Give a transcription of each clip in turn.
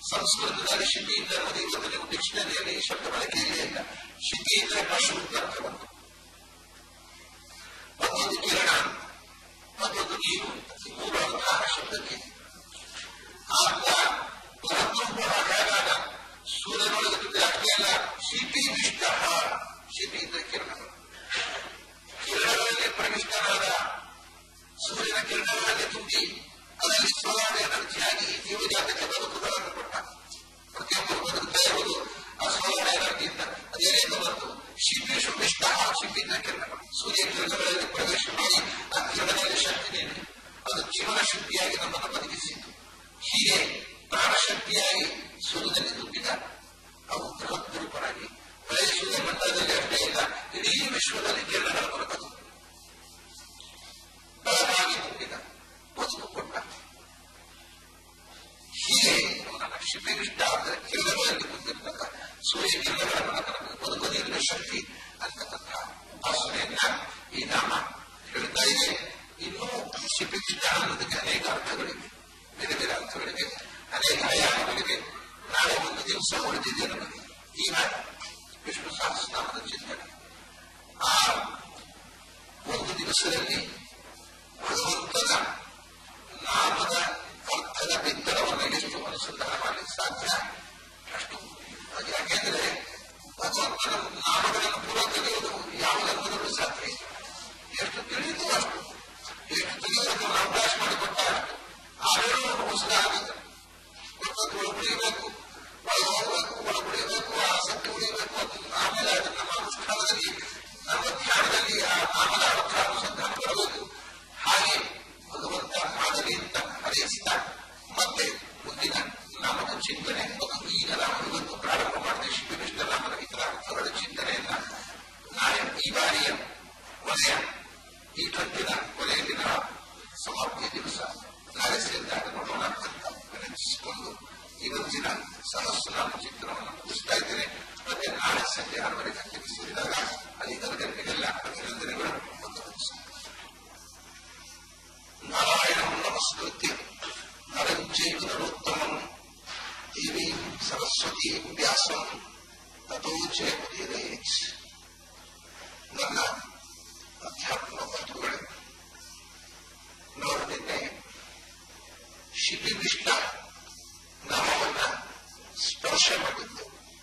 ಸಂಸ್ಕೃತದಲ್ಲಿ ಶಿಬಿ ಇದ್ದರೆ ಇವತ್ತು ನೀವು ಡಿಕ್ಷನರಿಯಲ್ಲಿ ಶಬ್ದ ಬಳಕೆಯಲ್ಲೇ ಇಲ್ಲ. ಶಿಬಿ ಇದ್ರೆ ಪಶು ಅಂತ ಅರ್ಥ ಬಂತು. ಮತ್ತೊಂದು ಕಿರಣ, ಮತ್ತೊಂದು ನೀರು, ಮೂರು ಅರ್ಥ ಶಬ್ದಕ್ಕೆ. ಆಗ ಹೇಗಾದ ಸೂರ್ಯನೊಳಗೆ ಅಷ್ಟೇ ಅಲ್ಲ, ಶಿಬಿ ವಿಷ್ಟ, ಶಿಬಿ ಇದ್ರೆ ಕಿರಣಗಳು, ಕಿರಣಗಳಲ್ಲಿ ಪ್ರವಿಷ್ಟನಾದ ಸೂರ್ಯನ ಕಿರಣಗಳಲ್ಲಿ ತುಂಬಿ ಅದರಲ್ಲಿ ಸೋಲಾರ್ ಎನರ್ಜಿಯಾಗಿ ಜೀವಜಾತಕ್ಕೆ ಬದುಕುಗಳನ್ನು ಕೊಟ್ಟ. ಪ್ರತಿಯೊಬ್ಬರು ಬದುಕ್ತಾ ಇರುವುದು ಆ ಸೋಲಾರ್ ಎನರ್ಜಿಯಿಂದ. ಅದೇನೇನು ಬಂತು? ಶಿಬಿಷು ವಿಷ್ಟ, ಶಿಬಿನ ಕಿರಣಗಳು ಸೂರ್ಯ ಕಿರಣಗಳಲ್ಲಿ ಪ್ರವೇಶ ಮಾಡಿ ಆ ಕಿರಣದಲ್ಲಿ ಶಕ್ತಿ ನೀಡಿ ಅದು ಜೀವನ ಶಕ್ತಿಯಾಗಿ ನಮ್ಮನ್ನು ಬದುಕಿಸಿತು. ಹೀಗೆ ಪ್ರಾಣಶಕ್ತಿಯಾಗಿ ಸೂರ್ಯನಲ್ಲಿ ತುಂಬಿದ ಅವು ಬೃಹತ್ ರೂಪರಾಗಿ ಬರೀ ಸೂರ್ಯ ಮಂಡಲದಲ್ಲಿ ಅಷ್ಟೇ ಇಲ್ಲ, ಇಡೀ ವಿಶ್ವದಲ್ಲಿ ಕಿರಣಗಳ ಬದುಕದು ಬಲವಾಗಿ ತುಂಬಿದ ಬದುಕು ಕೊಟ್ಟ. ಹೀಗೆ ಶಿಬಿಷ್ಟ ಅಂದರೆ ಕಿರಣಗಳಲ್ಲಿ ತುಂಬಿರ್ತಕ್ಕ ಸೂರ್ಯ ಕಿರಣಗಳನ್ನು ಬದುಕು ನೀರಿನ ಶಕ್ತಿ ಅಂತಕ್ಕಂಥ ಉಪಾಸನೆಯನ್ನ ಈ ನಾಮ ಹೇಳ್ತಾ ಇದೆ. ಇನ್ನೂ ಶಿಬಿಷ್ಟ ಅನ್ನೋದಕ್ಕೆ ಅನೇಕ ಅರ್ಥಗಳಿವೆ, ಬೇರೆ ಬೇರೆ ಅರ್ಥಗಳಿವೆ, ಅನೇಕ ಆಯಾಮಗಳಿವೆ. ನಾಳೆ ಒಂದು ದಿವಸ ಉಳಿದಿದೆ ನಮಗೆ ಈಗ ವಿಷ್ಣು ಸಹಸ್ರನಾಮದ ಚಿಂತನೆ. ಆ ಒಂದು ದಿವಸದಲ್ಲಿ ಭಗವಂತನ ನಾಮದ ಅರ್ಥದ ಬಿತ್ತರವನ್ನು ಎಷ್ಟು ಅನುಸಂಧಾನ ಮಾಡಲಿಕ್ಕೆ ಸಾಧ್ಯ ಅಷ್ಟು. ಯಾಕೆಂದ್ರೆ ಭಗವಂತನ ನಾಮಗಳನ್ನು ಪೂರ್ವ ತಿಳಿಯುವುದು ಯಾವ ಧರ್ಮದಲ್ಲೂ ಸಾಧ್ಯ ಇಲ್ಲ. ಎಷ್ಟು ತಿಳಿಯುವುದು ಅಷ್ಟು, ಎಷ್ಟು ತಿಳಿಯೋದನ್ನು ಅವಕಾಶ ಮಾಡಿಕೊಟ್ಟ ಅಷ್ಟು. ಆದರೂ ಹೊಸದ ಆಗಿದೆ. ಗೊತ್ತಕ್ಕೆ ಒಳಗುಳಿಯಬೇಕು, ಒಳಗೋಗಬೇಕು, ಒಳಗುಳಿಯಬೇಕು, ಆಸಕ್ತಿ ಉಳಿಯಬೇಕು ಅಂತ. ಆಮೇಲೆ ಅದನ್ನು ನಮ್ಮ ಅನುಷ್ಠಾನದಲ್ಲಿ, ನಮ್ಮ ಧ್ಯಾನದಲ್ಲಿ ಆ ನಾಮದ ಅರ್ಥ ಅನುಸಂಧಾನ ಬರಬೇಕು. ಹಾಗೆ ಭಗವಂತ ಮಾಡಲಿ ಅಂತ ಹರಿಸ್ತಾ ಮತ್ತೆ ಮುಂದಿನ ನಾಮದ ಚಿಂತನೆ ಈಗ ನಾವು ಇವತ್ತು ಪ್ರಾರಂಭ ಮಾಡಿದ ಶಿಬಿಷ್ಟ ನಾಮದ ಇತರ ಅರ್ಥಗಳ ಚಿಂತನೆಯನ್ನ ನಾಳೆ ಈ ಬಾರಿಯ ಕೊನೆಯ ಈ ಕಂತಿನ ಕೊನೆಯಲ್ಲಿನ ಸಮಾಪ್ತಿಯ ದಿವಸ ನಾಳೆ ಸೇರಿದಾಗ ನೋಡೋಣ ಅಂತ ವಿನಂತಿಸಿಕೊಂಡು ಇವತ್ತಿನ ಸಹಸ್ರನಾಮ ಚಿಂತನವನ್ನು ಮುಗಿಸ್ತಾ ಇದ್ದೇನೆ. ಮತ್ತೆ ನಾಳೆ ಸಂಜೆ 6:30 ಗಂಟೆಗೆ ಸೇರಿದಾಗ 5 ಗಂಟೆಗೆಲ್ಲ ಅಭಿನಂದನೆಗಳು ಮುಂದುವರಿಸಿ. ನಾರಾಯಣಂ ನಮಸ್ಕೃತ್ಯ ನರಂ ಚೈವ ನರೋತ್ತಮಂ ದೇವೀಂ ಸರಸ್ವತೀಂ ವ್ಯಾಸಂ ತತೋ ಜಯಮುದೀರಯೇತ್. ನನ್ನ ಅಧ್ಯಾತ್ಮ ಬಂಧುಗಳೇ, ನಾವು ನಿನ್ನೆ ಶಿಬಿವಿಷ್ಟ ನಾಮವನ್ನ ಸ್ಪರ್ಶ ಮಾಡಿದ್ದು.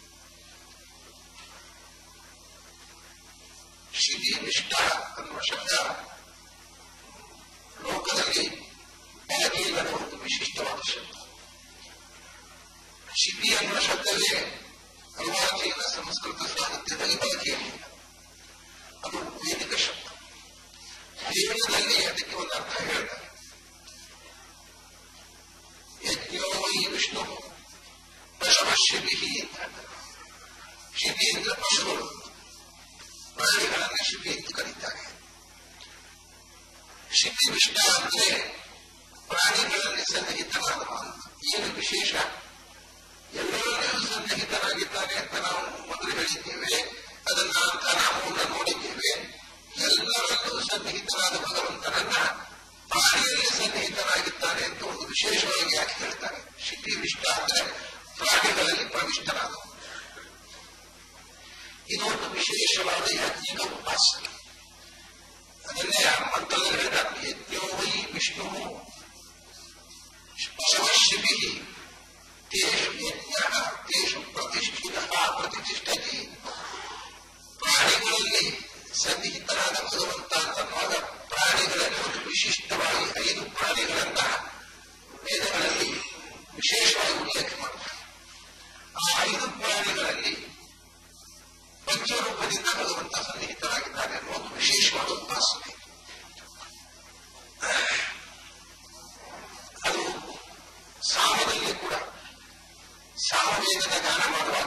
ಶಿಬಿವಿಷ್ಟ ಅನ್ನುವ ಶಬ್ದ ಲೋಕದಲ್ಲಿ ಬಳಕೆಯಿಲ್ಲದ ಒಂದು ವಿಶಿಷ್ಟವಾದ ಶಬ್ದ. ಶಿಬಿ ಅನ್ನುವ ಶಬ್ದವೇ ಅರ್ವಾಚೀನ ಸಂಸ್ಕೃತ ಸಾಹಿತ್ಯದಲ್ಲಿ ಬಳಕೆಯಲ್ಲಿಲ್ಲ. ಅದು ವೇದಿಕ ಶಬ್ದ. ಜೀವನದಲ್ಲಿ ಅದಕ್ಕೆ ಒಂದು ಅರ್ಥ ಹೇಳ್ತಾರೆ. ಯಜ್ಞೋ ವೈ ವಿಷ್ಣು ಪಶವ ಶಿಬಿ ಅಂತ ಹೇಳ್ತಾರೆ. ಶಿಬಿ ಅಂದ್ರೆ ಪಶುಗಳು, ಪ್ರಾಣಿಗಳನ್ನ ಶಿಬಿ ಎಂದು ಕರೀತಾರೆ. ಶಿಬಿವಿಷ್ಟ ಅಂದ್ರೆ ಪ್ರಾಣಿಗಳಲ್ಲಿ ಸನ್ನಿಹಿತನಾದ. ಏನು ವಿಶೇಷ? ಎಲ್ಲರಲ್ಲಿಯೂ ಸನ್ನಿಹಿತನಾಗಿದ್ದಾನೆ ಅಂತ ನಾವು ಮೊದಲು ಹೇಳಿದ್ದೇವೆ. ಅದನ್ನ ಅಂತ ನಾಮವನ್ನು ನೋಡಿದ್ದೇವೆ. ಎಲ್ಲರಲ್ಲೂ ಸನ್ನಿಹಿತನಾದ ಭಗವಂತನನ್ನ ಪ್ರಾಣಿಯಲ್ಲಿ ಸನ್ನಿಹಿತನಾಗಿದ್ದಾನೆ ಅಂತ ಒಂದು ವಿಶೇಷವಾಗಿ ಯಾಕೆ ಹೇಳ್ತಾರೆ? ಶಿಬಿವಿಷ್ಟ ಅಂದ್ರೆ ಪ್ರಾಣಿಗಳಲ್ಲಿ ಪ್ರವಿಷ್ಟನಾದ. ಇದು ಒಂದು ವಿಶೇಷವಾದ ಯಜ್ಞಿಕ ಉಪಾಸನೆ. ಅದನ್ನೇ ಆ ಮಂತ್ರದಲ್ಲಿ ಹೇಳಿದ್ದಾರೆ. ಯಜ್ಞೋ ವೈ ವಿಷ್ಣು ಪಶವಶಿಬಿ ತೇಷು ಯಜ್ಞ ತೇಷು ಪ್ರತಿಷ್ಠತಿ. ಪ್ರಾಣಿಗಳಲ್ಲಿ ಸನ್ನಿಹಿತನಾದ ಭಗವಂತ ಅಂತನ್ನುವಾಗ ಪ್ರಾಣಿಗಳಲ್ಲಿ ಒಂದು ವಿಶಿಷ್ಟವಾಗಿ 5 ಪ್ರಾಣಿಗಳನ್ನ ವೇದಗಳಲ್ಲಿ ವಿಶೇಷವಾಗಿ ಉಲ್ಲೇಖ ಮಾಡ್ತಾರೆ. ಆ 5 ಪ್ರಾಣಿಗಳಲ್ಲಿ ಪಂಚರೂಪದಿಂದ ಭಗವಂತ ಸನ್ನಿಹಿತರಾಗಿದ್ದಾನೆ ಅನ್ನೋ ಒಂದು ವಿಶೇಷವಾದ ಉಪಾಸನೆ. ಅದು ಸಾಮದಲ್ಲಿ ಕೂಡ ಸಾಮವೇದದ ಗಾನ ಮಾಡುವಾಗ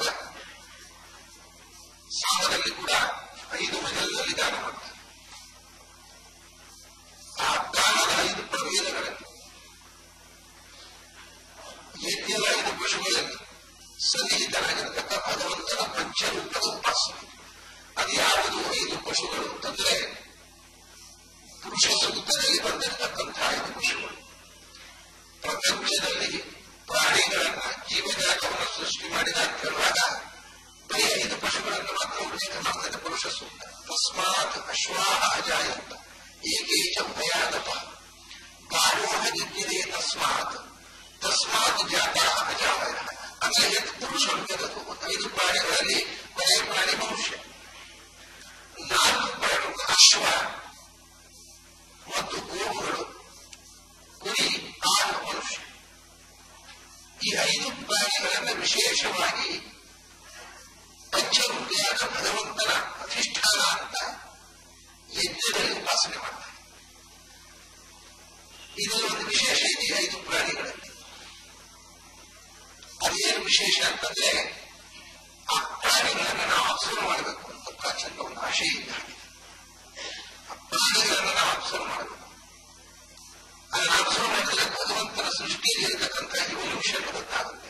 ಸಾಮದಲ್ಲಿ ಕೂಡ 5 ವಿಧಗಳಲ್ಲಿ ಗಾನ ಮಾಡ್ತಾರೆ. ಆ ಗಾನದ 5 ಪ್ರಭೇದಗಳಲ್ಲಿ ಯಜ್ಞದ 5 ಪಶುಗಳಲ್ಲಿ ಸನ್ನಿಹಿತನಾಗಿರತಕ್ಕ ಭಗವಂತನ ಪಂಚರೂಪದ ಉಪಾಸನೆ. ಅದು ಯಾವುದು 5 ಪಶುಗಳು ಅಂತಂದ್ರೆ ಪುರುಷ ಸೂಕ್ತದಲ್ಲಿ ಬಂದಿರತಕ್ಕಂತಹ 5 ಪಶುಗಳು. ಪ್ರಪಂಚದಲ್ಲಿ ಪ್ರಾಣಿಗಳನ್ನ ಜೀವಜಾತಿ ತಸ್ಮಾತ್ ಅಶ್ವಾಹ ಅಜಾಯಂತ ಏಕೇಚ ಉಭಯಾದಪ ಗಾಯೋಹ ಜಿಜ್ಞಿದೆ ತಸ್ಮಾತ್ ತಸ್ಮಾತ್ ಜಾತ ಅಜಾವಯ. ಅಂದರೆ ಎಷ್ಟು ಪುರುಷರು ಜಗತ್ತು 5 ಪ್ರಾಣಿಗಳಲ್ಲಿ ಕೊನೆಯ ಪ್ರಾಣಿ ಮನುಷ್ಯ. 4 ಪ್ರಾಣಿಗಳು ಅಶ್ವ ಮತ್ತು ಗೋವುಗಳು, ಕುರಿ, ಆಡು, ಮನುಷ್ಯ. ಈ 5 ಪ್ರಾಣಿಗಳನ್ನು ವಿಶೇಷವಾಗಿ ಪಂಚರೂಪಿಯಾದ ಭಗವಂತನ ಅಧಿಷ್ಠಾನ ಅಂತ ಯಜ್ಞದಲ್ಲಿ ಉಪಾಸನೆ ಮಾಡ್ತಾರೆ. ಇದರಲ್ಲಿ ಒಂದು ವಿಶೇಷ ಇದೆ 5 ಪ್ರಾಣಿಗಳಲ್ಲಿ. ಅದೇನು ವಿಶೇಷ ಅಂತಂದ್ರೆ ಆ ಪ್ರಾಣಿಗಳನ್ನು ನಾವು ಅಬ್ಸರ್ವ್ ಮಾಡಬೇಕು ಅಂತ ಪ್ರಾಚೀನ ಒಂದು ಆಶಯ ಇದ್ದಾಗಿದೆ. ಆ ಪ್ರಾಣಿಗಳನ್ನು ನಾವು ಅಬ್ಸರ್ವ್ ಮಾಡಬೇಕು. ಅದನ್ನು ಅಬ್ಸರ್ವ್ ಮಾಡಿದ್ರೆ ಭಗವಂತನ ಸೃಷ್ಟಿಯಲ್ಲಿ ಇರತಕ್ಕಂಥ ಇವಲ್ಯೂಷನ್ ಗೊತ್ತಾಗುತ್ತೆ.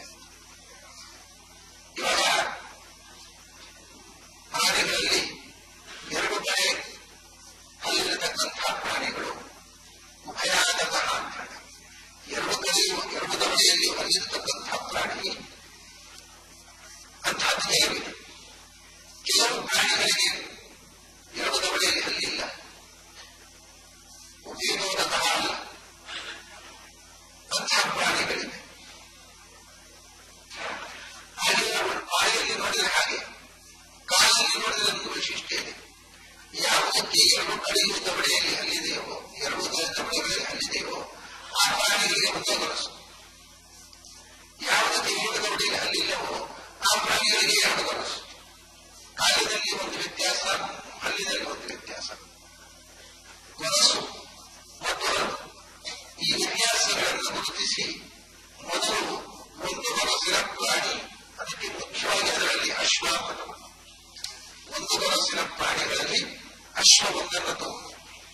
ಇವಾಗ ಪ್ರಾಣಿಗಳಲ್ಲಿ 2 ಕಡೆ ಅಲ್ಲಿರತಕ್ಕಂತಹ ಪ್ರಾಣಿಗಳು ಉಭಯಾದತಃ ಅಂತ. 2 ಕಡೆಯೂ 2 ದವಡೆಯಲ್ಲಿ ಅಲ್ಲಿರತಕ್ಕಂತಹ ಪ್ರಾಣಿ ಅಂತಹದ್ದು ಕೆಲವಿದೆ. ಕೆಲವು ಪ್ರಾಣಿಗಳಿಗೆ 2 ದವಡೆಯಲ್ಲಿ ಹಲ್ಲಿಲ್ಲ, ಉಭಯೋದತಃ ಅಲ್ಲ, ಅಂತಹ ಪ್ರಾಣಿಗಳಿವೆ. ಹಾಗೆ ಬಾಯಲ್ಲಿ ನೋಡಿದರೆ ಹಾಗೆ, ಕಾಲಲ್ಲಿ ನೋಡಿದರೆ ಒಂದು ವೈಶಿಷ್ಟ್ಯ ಇದೆ. ಯಾವುದಕ್ಕೆ 2 ಕಡೆಯೂ ದವಡೆಯಲ್ಲಿ ಹಲ್ಲಿದೆಯೋ, 2 ದವಡೆಗಳಲ್ಲಿ ಹಲ್ಲಿದೆಯೋ ಆ ಪ್ರಾಣಿಗಳಿಗೆ ಒಂದೇ ಗೊರಸು. ಯಾವುದಕ್ಕೆ 7 ದವಡೆಯಲ್ಲಿ ಹಲ್ಲಿಲ್ಲವೋ ಆ ಪ್ರಾಣಿಗಳಿಗೆ 2 ಗೊರಸು. ಕಾಲದಲ್ಲಿ ಒಂದು ವ್ಯತ್ಯಾಸ, ಹಲ್ಲಿನಲ್ಲಿ ಒಂದು ವ್ಯತ್ಯಾಸ. ಗೊರಸು ಮತ್ತು ಈ ವ್ಯತ್ಯಾಸಗಳನ್ನು ಗುರುತಿಸಿ ಮೊದಲು 1 ಗೊರಸಿನ ಪ್ರಾಣಿ, ಅದಕ್ಕೆ ಮುಖ್ಯವಾಗಿ ಅದರಲ್ಲಿ ಅಶ್ವ ಮತ್ತು 1 ಗೊರಸಿನ ಪ್ರಾಣಿಗಳಲ್ಲಿ ಅಶ್ವವೊಂದನ್ನು ತಗೊಂಡು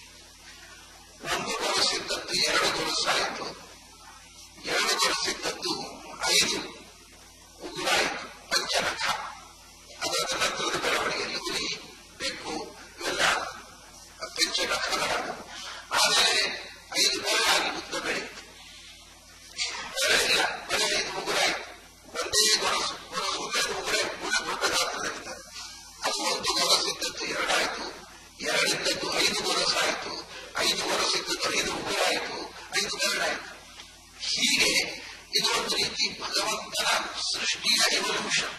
1 ಗೊರಸಿದ್ದದ್ದು 2 ಗೊರಸಾಯಿತು, 2 ಗೊರಸಿದ್ದದ್ದು 5 ಉಗುರಾಯಿತು, ಪಂಚನಖ. ಅದರ ನಂತರದ ಬೆಳವಣಿಗೆಯಲ್ಲಿ ಹುಲಿ, ಬೆಕ್ಕು ಇವೆಲ್ಲ ಪಂಚನಖಗಳಾದವು. ಆದರೆ 5 ಬೆರಳಾಗಿ ಉದ್ದ ಬೆಳೆಯಿತು. ಬೆರಳಿಲ್ಲ, ಬೆಳೆ 5 ಉಗುರಾಯಿತು. ಒಂದೇ ಗೊರಸು, ಗೊರಸು 2 ಉಗುರೇ ದೊಡ್ಡ ಗಾತ್ರದಲ್ಲಿದೆ. ಅದು 1 ಗೊರಸಿದ್ದದ್ದು 2 ಆಯಿತು, 2 ಇದ್ದದ್ದು 5 ಗೊರಸಾಯಿತು, 5 ಗೊರಸಿದ್ದದ್ದು 5 ಉಗುರಾಯಿತು, 5 ಬೆರಳಾಯಿತು. ಹೀಗೆ ಇದು ಒಂದು ರೀತಿ ಭಗವಂತನ ಸೃಷ್ಟಿಯ ಎವಲ್ಯೂಷನ್.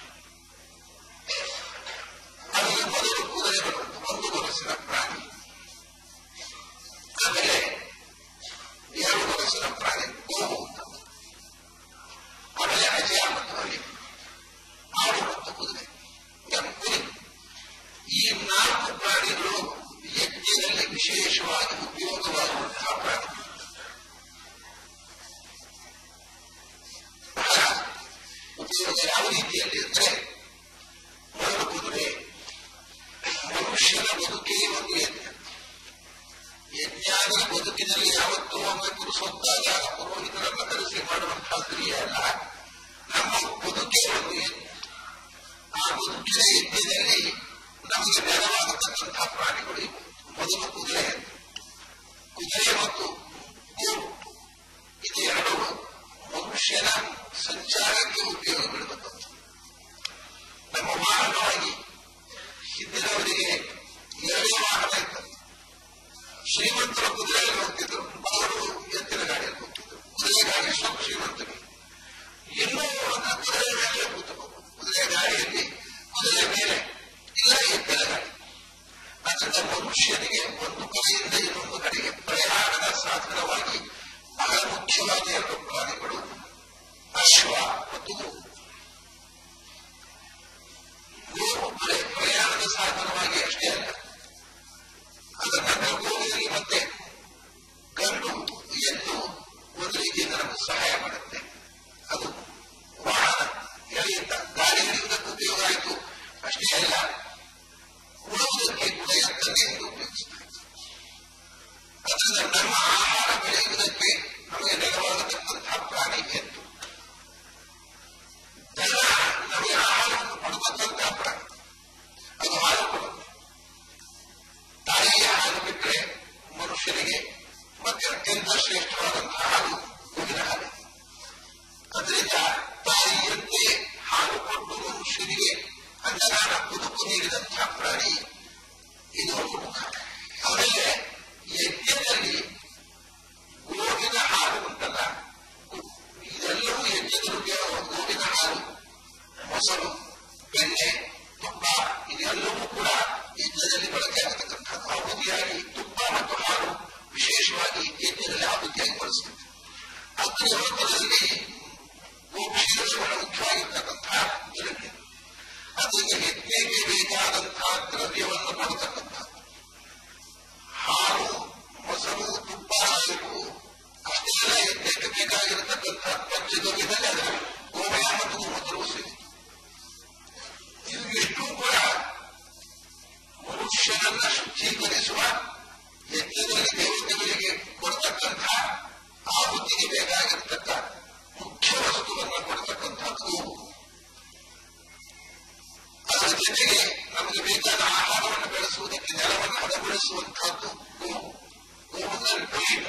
ಅದರಲ್ಲಿ ಮೊದಲು ಕುದುರೆಗಳು 1 ಗೊರಸಿನ ಪ್ರಾಣಿ, ಆಮೇಲೆ 2 ಗೊರಸಿನ ಪ್ರಾಣಿ ಗೋವು, ಆಮೇಲೆ ಅಜಯ ಮತ್ತು ಹಲಿ, ಆಡು ಮತ್ತು ಕುದುರೆ, ಕುರಿ. ಈ 4 ಪ್ರಾಣಿಗಳು ಯಜ್ಞದಲ್ಲಿ ವಿಶೇಷವಾಗಿ ಉಪಯೋಗವಾಗುವಂತಹ ಪ್ರಾಣಿಗಳು. ಬಹಳ ಉಪಯೋಗ ಯಾವ ರೀತಿಯಲ್ಲಿ ಅಂದರೆ, ಮೊದಲು ಕುದುರೆ ಮನುಷ್ಯನ ಬದುಕೇ ಒಂದು ಯಜ್ಞ. ಯಜ್ಞಾದ ಬದುಕಿನಲ್ಲಿ ಯಾವತ್ತೂ ಒಮ್ಮೆ ಕುರಿಸೊತ್ತಾಗ ಪುರೋಹಿತರನ್ನು ಕರೆಸಿ ಮಾಡುವಂತಹ ಕ್ರಿಯೆ ಅಲ್ಲ. ನಮ್ಮ ಬದುಕೇ ಒಂದು ಯಜ್ಞ. ಆ ಬದುಕಿನ ಯಜ್ಞದಲ್ಲಿ ನಮಗೆ ನೆರವಾಗತಕ್ಕಂತಹ ಪ್ರಾಣಿಗಳು ಇವು. ಮೊದಲು ಕುದುರೆ ಮತ್ತು ಗೋವು, ಇದು 2 ಮನುಷ್ಯನ ಸಂಚಾರಕ್ಕೆ ಉಪಯೋಗ ಬೀಳತಕ್ಕಂಥ. ನಮ್ಮ ವಾಹನವಾಗಿ ಹಿಂದಿನವರಿಗೆ 2 ವಾಹನ ಇತ್ತು. ಶ್ರೀಮಂತರ ಕುದುರೆಯಲ್ಲಿ ಹೋಗ್ತಿದ್ರು, ಅವರು ಎತ್ತಿನ ಗಾಡಿಯಲ್ಲಿ ಹೋಗ್ತಿದ್ರು. ಕುದುರೆ ಗಾಡಿ ಸ್ವಲ್ಪ ಶ್ರೀಮಂತರಿಗೆ. ಇನ್ನೂ ಕುದುರೆ ಮೇಲೆ ಕೂತಬಹುದು. ಕುದುರೆ ಗಾಡಿಯಲ್ಲಿ ಕುದುರೆ ಮೇಲೆ ಇಲ್ಲ ಎತ್ತಿನ ಗಾಡಿ. ಅದರಿಂದ ಮನುಷ್ಯನಿಗೆ ಒಂದು ಕಡೆಯಿಂದ ಇನ್ನೊಂದು ಕಡೆಗೆ ಪ್ರಯಾಣದ ಸಾಧನವಾಗಿ ಬಹಳ ಮುಖ್ಯವಾದ 2 ಪ್ರಾಣಿಗಳು ಅಶ್ವ ಮತ್ತು ಗೋವು. ಗೋವು ಪ್ರಯಾಣದ ಸಾಧನವಾಗಿ ಅಷ್ಟೇ ಅಲ್ಲ, ಅದರ ನಂತರ ಗೋವಿನಲ್ಲಿ ಮತ್ತೆ ಗಂಡು ಎತ್ತು ಒಂದು ರೀತಿಯಿಂದ ನಮಗೆ ಸಹಾಯ ಮಾಡುತ್ತೆ. ಅದು ವಾಹನ ಎಳೆಯುತ್ತ ಗಾಡಿ ಹಿಡಿಯುವುದಕ್ಕೆ ಉಪಯೋಗ ಆಯಿತು. ಅಷ್ಟೇ ಅಲ್ಲ, ಉಳುವುದಕ್ಕೆ ಕೂಡ ಎತ್ತನ್ನೇ ಉಪಯೋಗಿಸ್ತಾ ಇತ್ತು. ಅದರಿಂದ ನಮ್ಮ ಆಹಾರ ಬೆಳೆಯುವುದಕ್ಕೆ ನಮಗೆ ನೆರವಾಗತಕ್ಕಂತಹ ಪ್ರಾಣಿ ಎತ್ತು. ದನ ನಮಗೆ ಆಹಾರವನ್ನು ಕೊಡತಕ್ಕಂತಹ ಪ್ರಾಣಿ, ಅದು ಹಾಲು ಕೊಡುತ್ತೆ. ತಾಯಿಯ ಹಾಲು ಬಿಟ್ಟರೆ ಮನುಷ್ಯನಿಗೆ ಮತ್ತೆ ಅತ್ಯಂತ ಶ್ರೇಷ್ಠವಾದಂತಹ ಹಾಲು ಗೋವಿನ ಹಾಲು. ಅದರಿಂದ ತಾಯಿಯಂತೆ ಹಾಲು ಕೊಟ್ಟು ಮನುಷ್ಯನಿಗೆ ಅನ್ನದಾನ ಬದುಕು ದೇವತೆಗಳಲ್ಲಿ ಮೋಕ್ಷದಲ್ಲಿ ಬಹಳ ಮುಖ್ಯವಾಗಿರ್ತಕ್ಕಂತಹ ದ್ರವ್ಯ. ಅದಕ್ಕೆ ಯಜ್ಞಕ್ಕೆ ಬೇಕಾದಂತಹ ದ್ರವ್ಯವನ್ನು ಕೊಡತಕ್ಕಂಥದ್ದು ಹಾಲು, ಮೊಸರು, ತುಪ್ಪ, ಹಾಲು ಅಷ್ಟೆಲ್ಲ ಯಜ್ಞಕ್ಕೆ ಬೇಕಾಗಿರತಕ್ಕಂತಹ ಪಂಚದ್ರವ್ಯದಲ್ಲಿ ಅದರ ಗೋಮಯ ಮತ್ತು ಗೋಮೂತ್ರವು ಸೇರಿ. ಇದು ಎಷ್ಟು ಕೂಡ ಮನುಷ್ಯನನ್ನ ಶುದ್ಧೀಕರಿಸುವ ಯಜ್ಞದಲ್ಲಿ ದೇವತೆಗಳಿಗೆ ಕೊಡ್ತಕ್ಕಂಥ ಆಹುತಿಗೆ ಬೇಕಾಗಿರ್ತಕ್ಕ ಮುಖ್ಯ ವಸ್ತುವನ್ನು ಕೊಡ್ತಕ್ಕಂಥದ್ದು. ಅದರ ಜೊತೆಗೆ ನಮಗೆ ಬೇಕಾದ ಆಹಾರವನ್ನು ಬೆಳೆಸುವುದಕ್ಕೆ ನೆಲವನ್ನು ಹದಗೊಳಿಸುವಂತಹದ್ದು ಗೋವುಗಳಲ್ಲಿ ಬೆಳೆಯಿಲ್ಲ.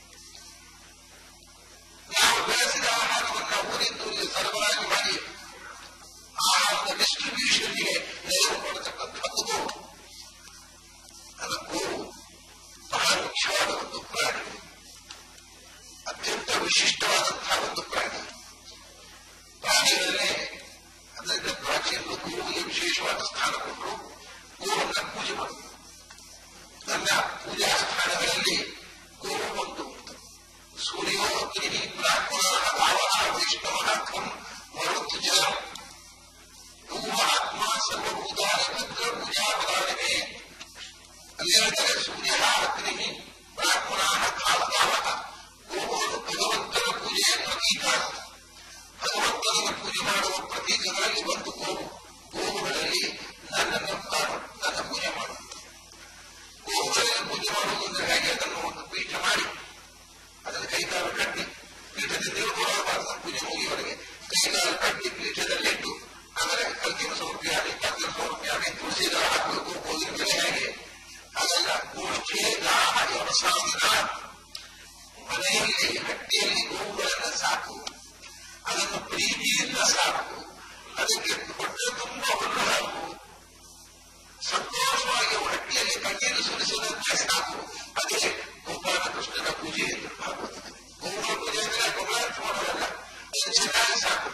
ನಾವು ಬೆಳೆಸಿದ ಆಹಾರವನ್ನು ಊರಿಂದೂರಿಗೆ ಸರಬರಾಜು ಮಾಡಿ ಆಹಾರದ ಡಿಸ್ಟ್ರಿಬ್ಯೂಷನ್ಗೆ ನೆರವು ಕೊಡತಕ್ಕಂಥದ್ದು ಗೋವು. ಅದು ಗೋವು ಬಹಳ ಮುಖ್ಯವಾದ ಒಂದು ಪ್ರಾಣಿ, ಅತ್ಯಂತ ವಿಶಿಷ್ಟವಾದಂತಹ ಒಂದು ಪ್ರಾಣಿ. ಪ್ರಾಣಿಗಳಲ್ಲೇ ಅದರಿಂದ ಪ್ರಾಚೀನರು ಗೋವಿಗೆ ವಿಶೇಷವಾದ ಸ್ಥಾನ ಕೊಟ್ಟರು. ಗೋವನ್ನು ಪೂಜೆ ಮಾಡುವುದು ನನ್ನ ಪೂಜಾ ಸ್ಥಾನಗಳಲ್ಲಿ ಗೋವು ಒಂದು. ಸೂರ್ಯೋಗ್ನಿ ಬ್ರಾಹ್ಮಣ ಭಾವನ ವೈಷ್ಣವನಾಥಂ ಮರುತ್ಜ ಗೋವು ಆತ್ಮ ಸರ್ವಭೂತಾನಿ ತತ್ರ ಪೂಜಾ ಪದಾನಿವೆ. ಅಲ್ಲಿ ಹೇಳ್ತಾರೆ ಸೂರ್ಯ ಅಗ್ನಿ ಬ್ರಾಹ್ಮಣ ಭಾವನ. ಗೋವುಗಳು ಭಗವಂತನ ಪೂಜೆಯ ಪ್ರತೀಕ. ಭಗವಂತನನ್ನು ಪೂಜೆ ಮಾಡುವ ಪ್ರತೀಕಗಳಲ್ಲಿ ಒಂದು ಗೋವು. ಗೋವುಗಳಲ್ಲಿ ನನ್ನನ್ನು ನನ್ನ ಪೂಜೆ ಮಾಡುವುದು. ಗೋವುಗಳನ್ನು ಪೂಜೆ ಮಾಡುವುದೆಂದರೆ ಹೇಗೆ? ಅದನ್ನು ಒಂದು ಪೀಠ ಮಾಡಿ ಅದನ್ನು ಕೈಕಾಲು ಕಟ್ಟಿ ಪೀಠದಿಂದ ಇಳ್ಕೊಳ್ಳಬಾರದು. ಪೂಜೆ ಮುಗಿಯವರೆಗೆ ಕೈಕಾಲು ಕಟ್ಟಿ ಪೀಠದಲ್ಲಿಟ್ಟು ಆಮೇಲೆ ಕಲ್ತಿನ ಸಮರ್ಪಿಯಾಗಿ ಕತ್ತಿನ ಸಮರ್ಪಿಯಾಗಿ ತುಳಸಿದ ಹಾಕಬೇಕು. ಗೋವಿನ ಬೆಲೆ ಹೇಗೆ ಅದೆಲ್ಲ ಗೋಷ್ಠಿ ದಾಹ ವ್ಯವಸಾಯದ ಮನೆಯಲ್ಲಿ ಹಟ್ಟಿಯಲ್ಲಿ ಗೋವುಗಳನ್ನು ಸಾಕು, ಅದನ್ನು ಪ್ರೀತಿಯಿಂದ ಸಾಕು, ಅದಕ್ಕೆ ಹೊಟ್ಟೆ ತುಂಬ ಹುಲ್ಲು ಹಾಕು, ಸಂತೋಷವಾಗಿ ಹಟ್ಟಿಯಲ್ಲಿ ಕಣ್ಣೀರು ಸುರಿಸುವುದಕ್ಕೆ ಸಾಕು. ಅದೇ ಗೋಪಾಲ ಕೃಷ್ಣನ ಪೂಜೆ ಎಂದು ಭಾಗವತದಲ್ಲಿ. ಗೋವುಗಳ ಪೂಜೆ ಅಂದರೆ ಗೋಪಾಲಕ್ಕೆ ಮಾಡೋದಲ್ಲ, ಅದನ್ನು ಚೆನ್ನಾಗಿ ಸಾಕು.